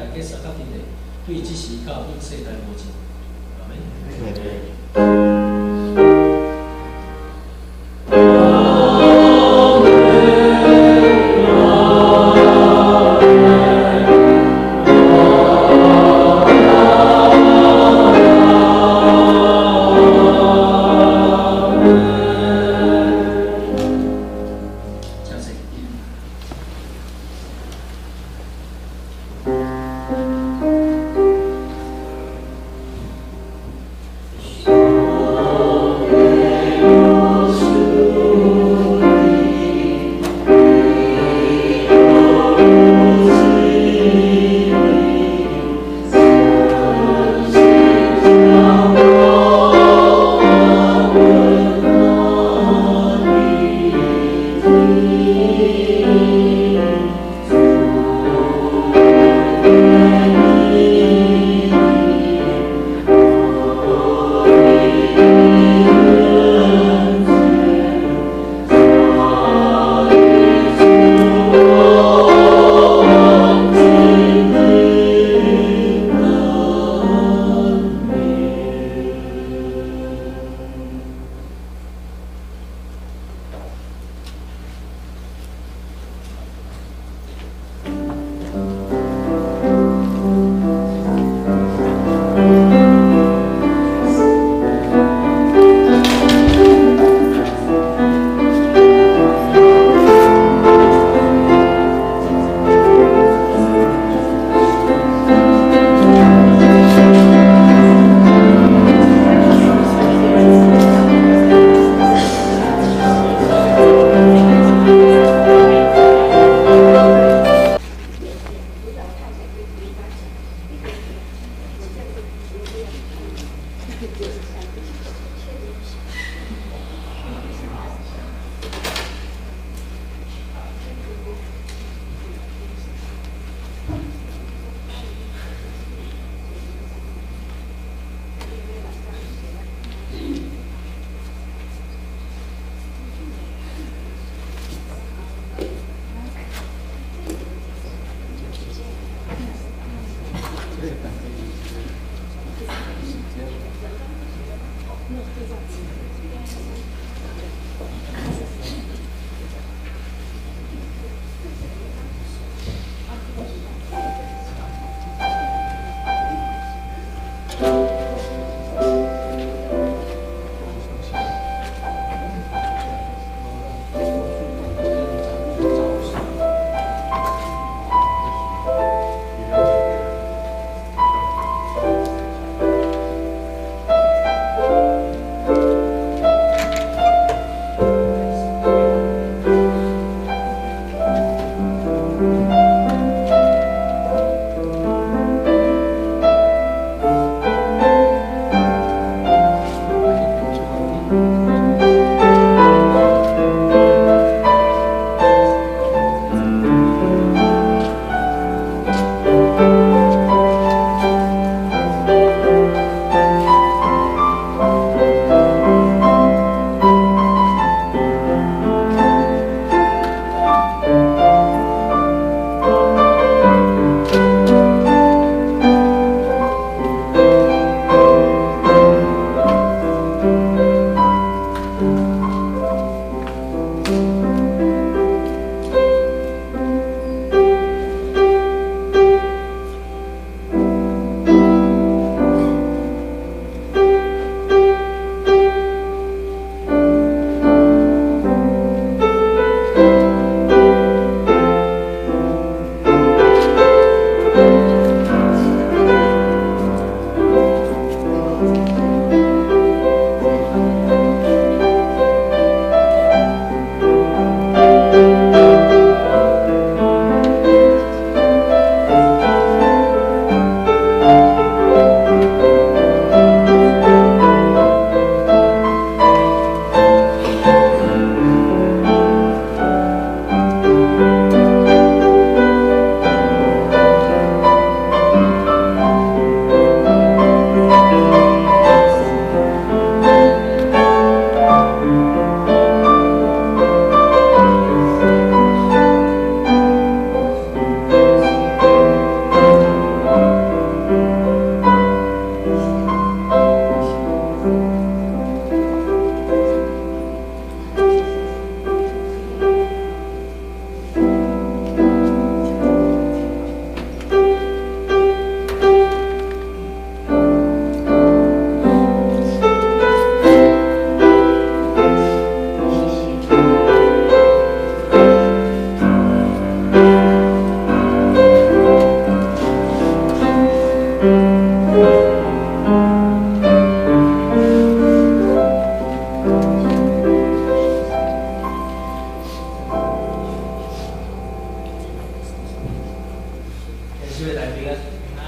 大家相甲伫咧，对即时到对世代无尽。阿门。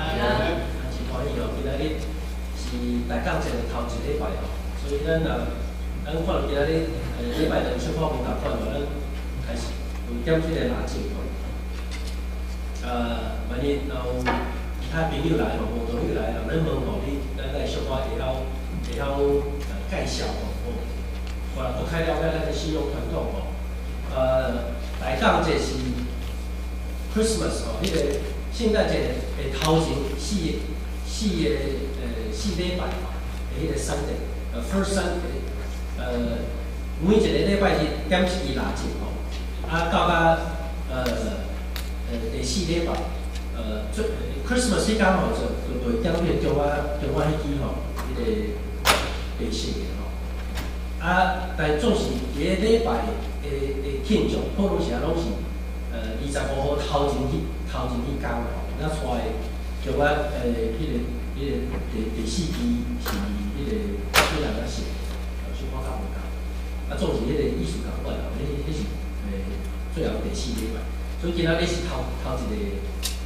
是欢喜哦，今仔日是大港节的头一礼拜吼，所以咱看到今仔日礼拜两小可无同款哦，咱开始有点即个热情吼。万一有其他朋友来吼，无同友来，咱问吼你，咱来小可会晓介绍吼，互人更较了解咱的信用传统吼。大港节是 Christmas 吼，迄个圣诞节的头前四礼拜吼，迄个 Sunday，first Sunday，每一个礼拜日点1热情吼，到第4礼拜，Christmas 迄天吼就会点迄个中华迄支吼，迄个白色的吼，但总是一个礼拜的庆祝，可能是拢是25号头前迄天吼，咱带的中华迄个第4支是迄个越南色，小可较无共，总是迄个意思共款吼，迄是最后第4礼拜。所以今仔日是头一个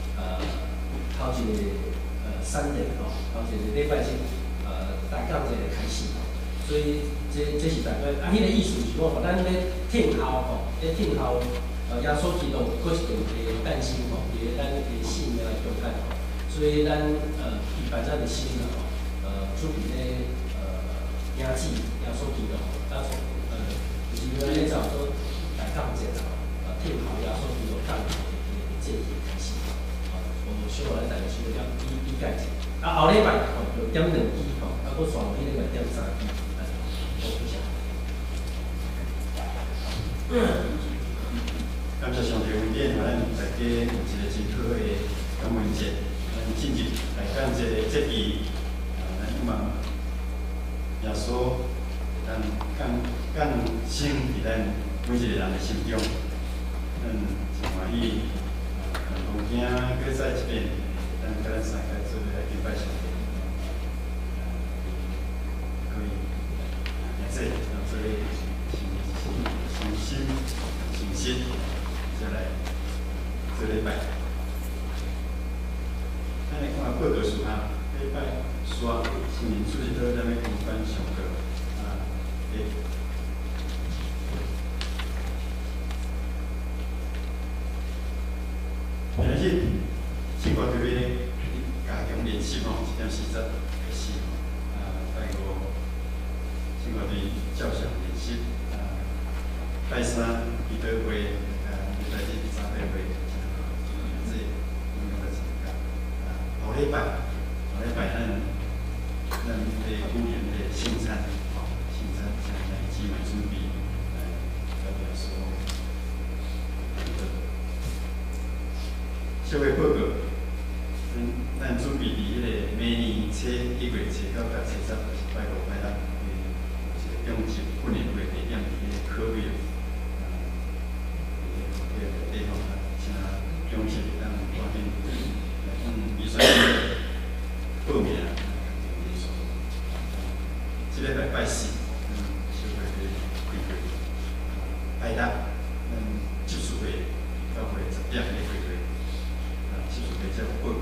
Sunday 吼，头一个礼拜日大港节的开始吼，所以这是大概迄个意思是讲，咱咧听候吼，咧听候耶稣基督搁一个诞生吼，伫咱的信仰中间吼，所以咱期盼咱的心啦吼，准备咧迎接耶稣基督，就是咱咧找说大港节啦。听候耶稣基督降临的这一天开始，我小可咱大家想要理解者。后礼拜吼就点2支吼，搁线迄礼拜点3支，多谢。 感谢上帝恩典，咱大家有一个真好的感恩节，咱进入大港节的节期，咱希望耶稣降生伫咱每一个人的心中。真欢喜，同囝搁在这边，咱甲咱三个做来敬拜上帝，可以，这让这里信心，再来做礼拜。咱来看报告书哈，礼拜刷新年出去都咱要公班上课明日生活特别加强练习吼，1:40开始拜五生活队照常练习拜三彼得会礼拜日早礼会，这应该参加。后礼拜咱古年的圣餐，圣餐现在基本准备代表说。社会报告，咱准备伫迄个明年初1月初9到初10，就是拜5拜6，有一个中级训练会地点伫迄个科威，地方请中级咱赶紧预算报名，这礼拜拜4，社会的开会，拜6，咱集思会到会10点的开会。这个报告，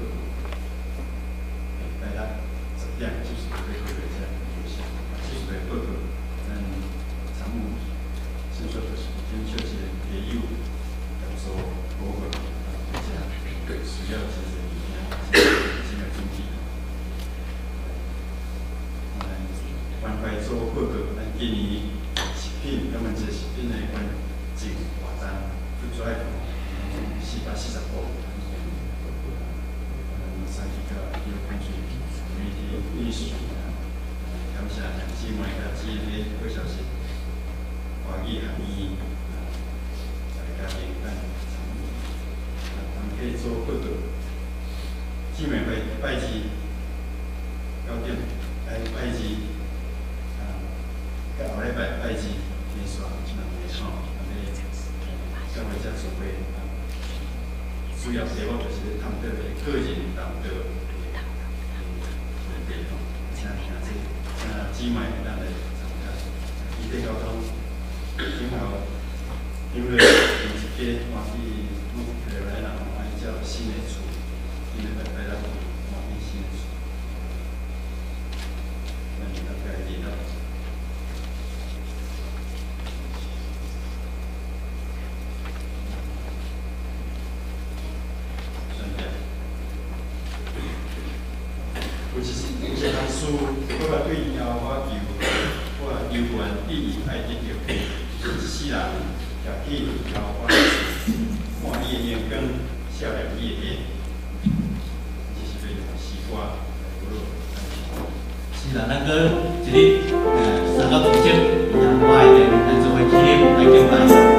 拜6、10点就是会这样就是会报告，咱常务先说的是已经确实也有要做报告，这样需要这些基本准备。关怀做报告，咱今年食品，咱们这食品的关进华章不做440部。3个有关注媒体艺术，感谢两姊妹甲姊妹2小时，华语含义，大家平等参与，咱可以做报告。姊妹会拜2 9点，拜2，甲后礼拜拜2连续2个吼，各位遮做伙。主要题目就是探讨的个人道德的问题吼，请姊妹咱来参加，基地交通，今后因为有一个欢喜，来人按照新的厝，今日拜6， 这项书，我对后我有关第一爱得到的，一世人也去后我看伊的眼光，笑了伊的脸，这是对诗歌是啦，咱个一日3到5钟，然后我爱的咱做伙起来敬拜。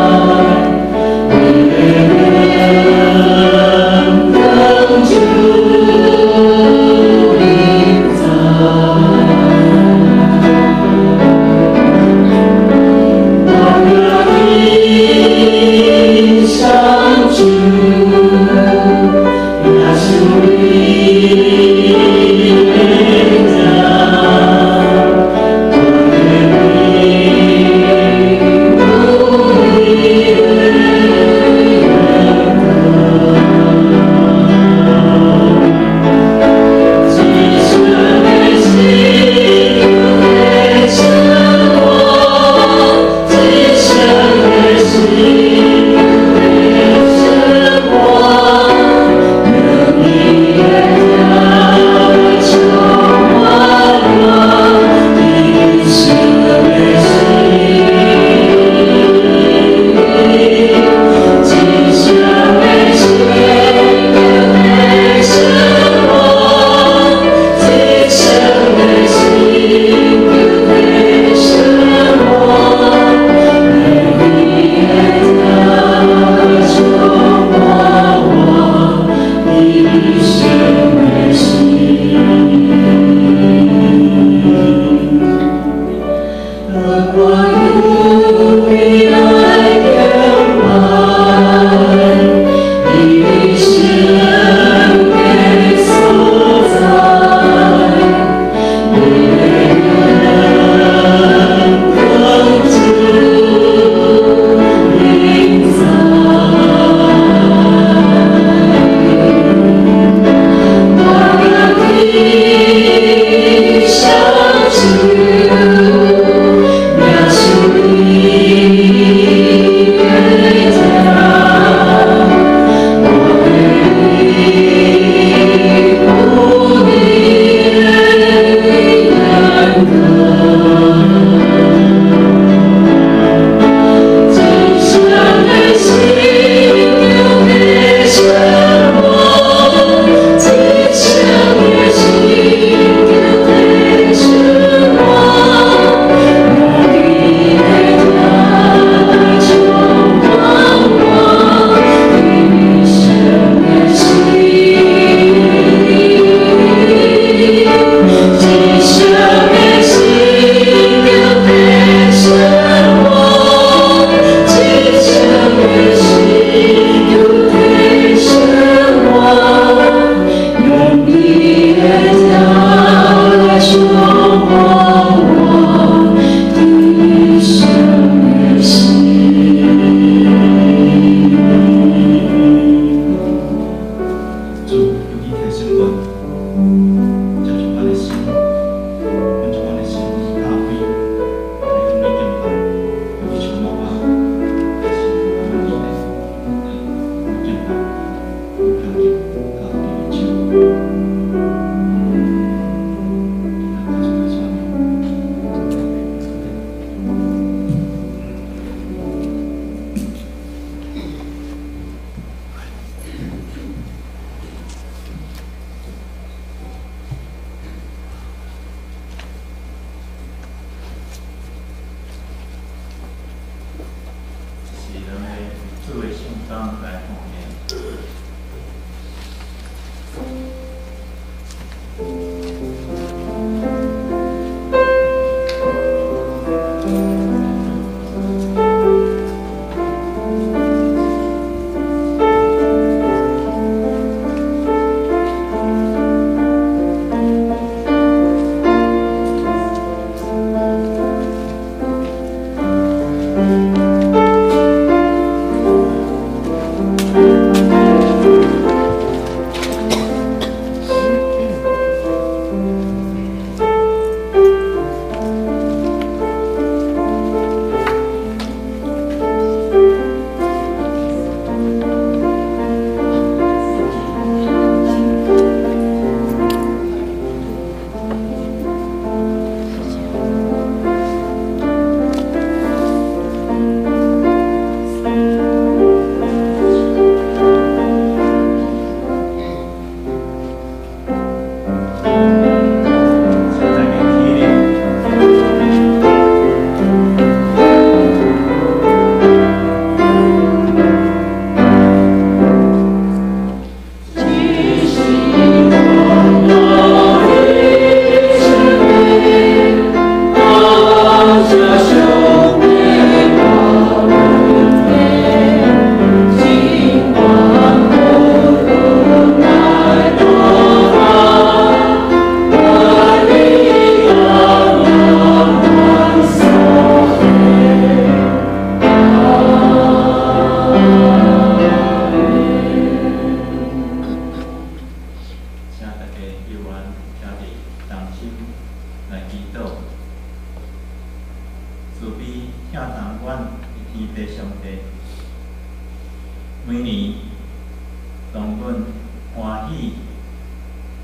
you.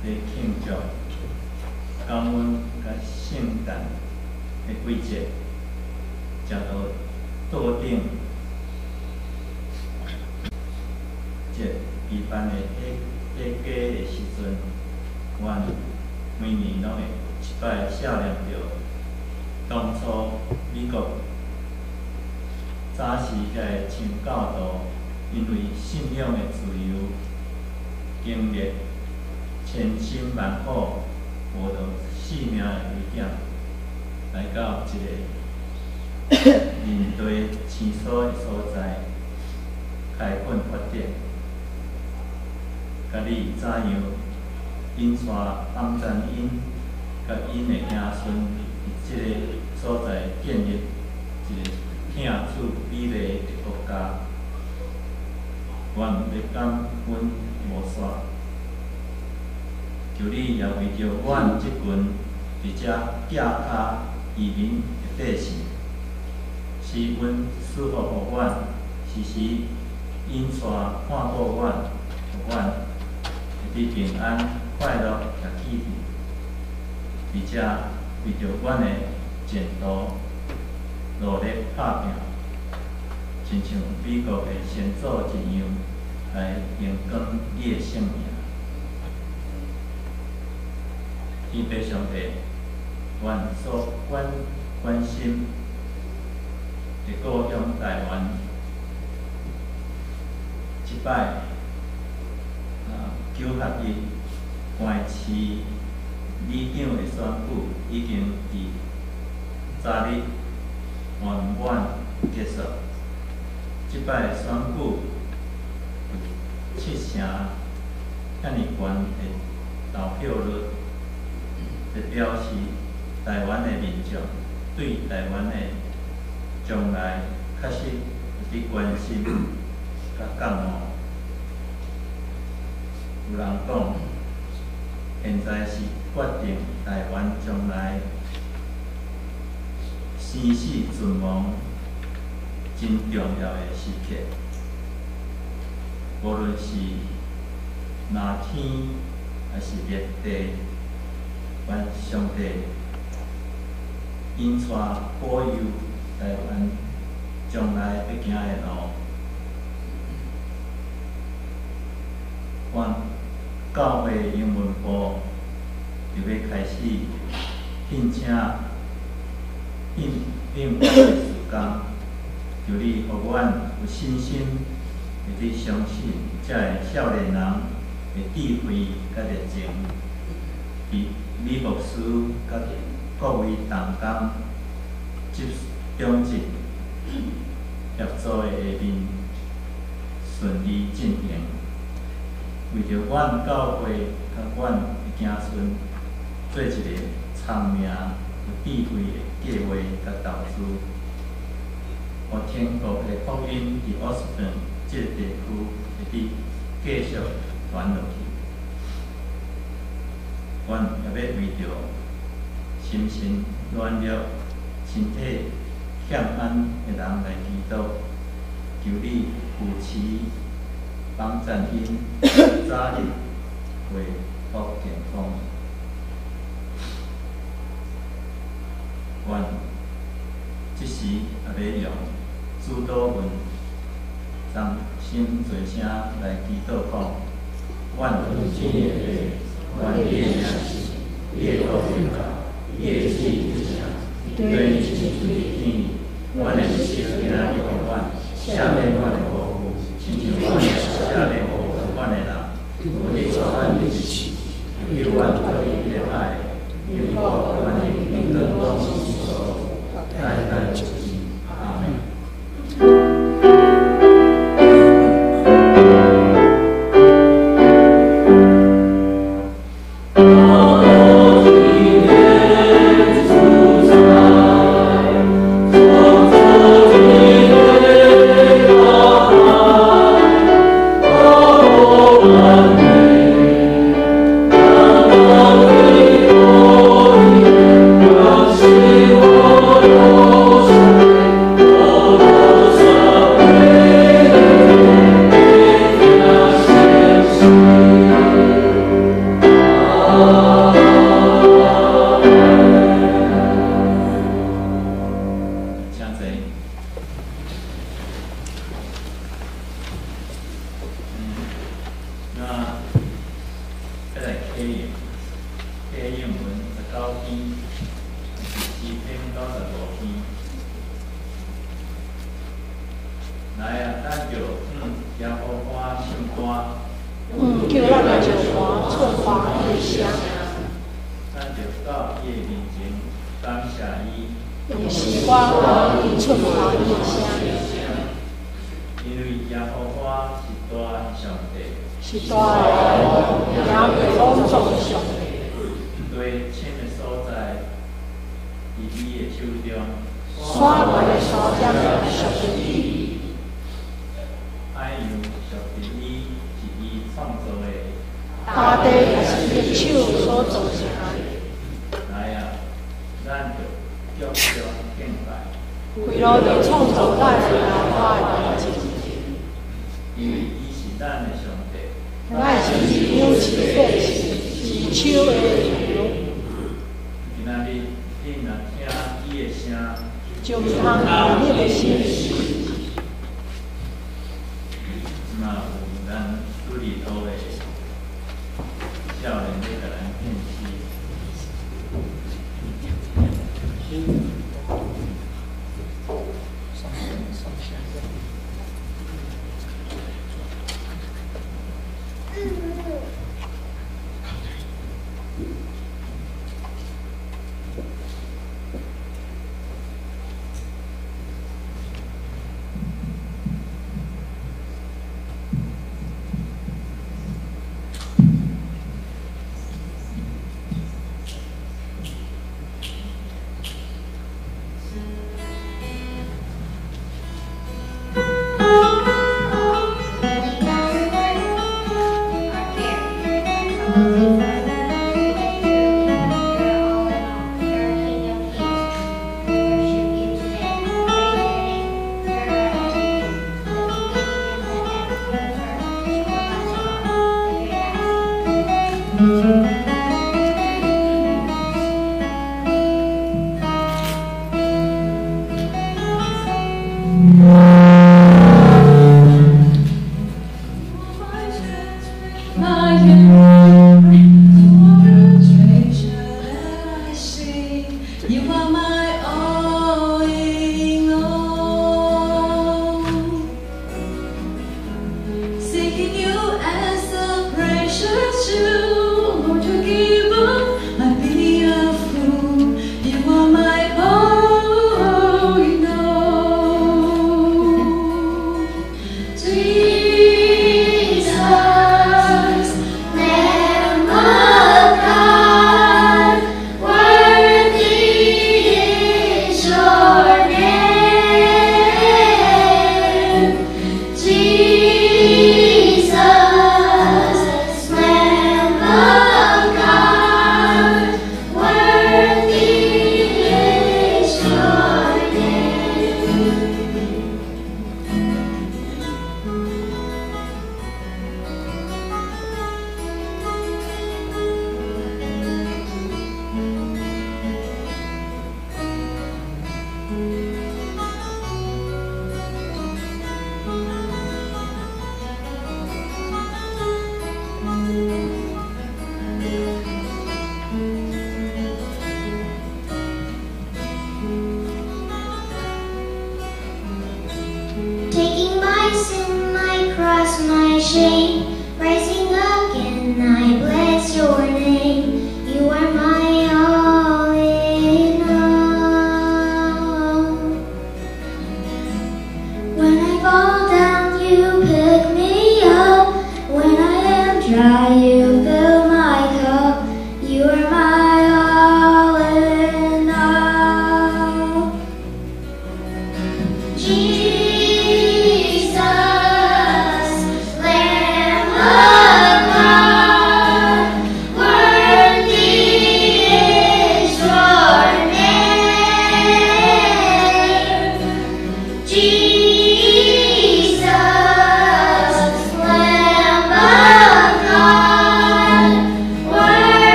来庆祝感恩甲圣诞的季节，食到桌顶节举办的迄假的时阵，阮每年拢会一摆想念着当初美国早时个清教徒因为信仰的自由，经历千辛万苦，无着性命的危险，来到一个面对生疏的所在，开垦发展。甲你怎样引带翁赞英，甲因的子孙伫即个所在建立一个庆祝美丽的国家，愿要感恩无煞。求你也为着阮即群伫遮寄卡移民的百姓，使阮赐福互阮，时时引带看顾阮，互阮会伫平安、快乐甲喜悦。而且为着阮的前途努力打拼，亲像美国的先祖一样，来荣光你的圣名。天父上帝，阮所关心的故乡台湾，即摆9合1关市里长的选举已经伫昨日圆满结束。即摆的选举7成遐尼悬的投票率，就表示台湾的民众对台湾的将来确实有伫关心甲感冒。有人讲，现在是决定台湾将来生死存亡真重要的时刻。无论是哪天还是热地，愿上帝引带保佑台湾将来要行的路。阮教会英文部就要开始聘请聘的时间，求你互阮有信心，会去相信这个少年人的智慧甲热情，伫李牧师甲各位同工中职协助的下面顺利进行。为着阮教会甲阮的子孙，做一个聪明、有智慧的计划甲投资，互天国的福音伫奥斯顿这个地区会伫继续传落去。阮也要为着心神软弱、身体欠安的人来祈祷，求你扶持翁赞英早日恢复健康。阮即时也要用主祷文，同心做声来祈祷讲：阮有天的父，阮你的名是，你的国归到，你的旨意实行，对你亲像天意。阮的日时今仔日给阮，赦免阮的过犯，亲像阮也赦免过犯的人。我哋所犯的之前，叫阮脱离热爱，因我阮的灵跟东西所代代久之。阿门。 Oh 应文19篇，诗篇95篇。来啊，咱就耶和华唱歌。 叫咱来唱歌，唱歌的声。 咱就到伊的面前，感谢伊。 用诗歌和伊唱歌的声。 因为耶和华是大的上帝， 是大的，也是丰盛的上帝。 对深的所在，伫伊的手中。 山高的所在属于伊。 爱用属于伊，是伊创造的。 大地也是伊手所造成的。 来啊，咱就脚上敬拜。 为了伫创造咱的我的环境。 因为伊是咱的上帝， 咱是牛是马是手的牛。 今仔日恁若听伊的声， 就唔通听你的心。 嘛有咱拄里头的少年咧，甲咱献诗。 Taking my sin, my cross, my shame.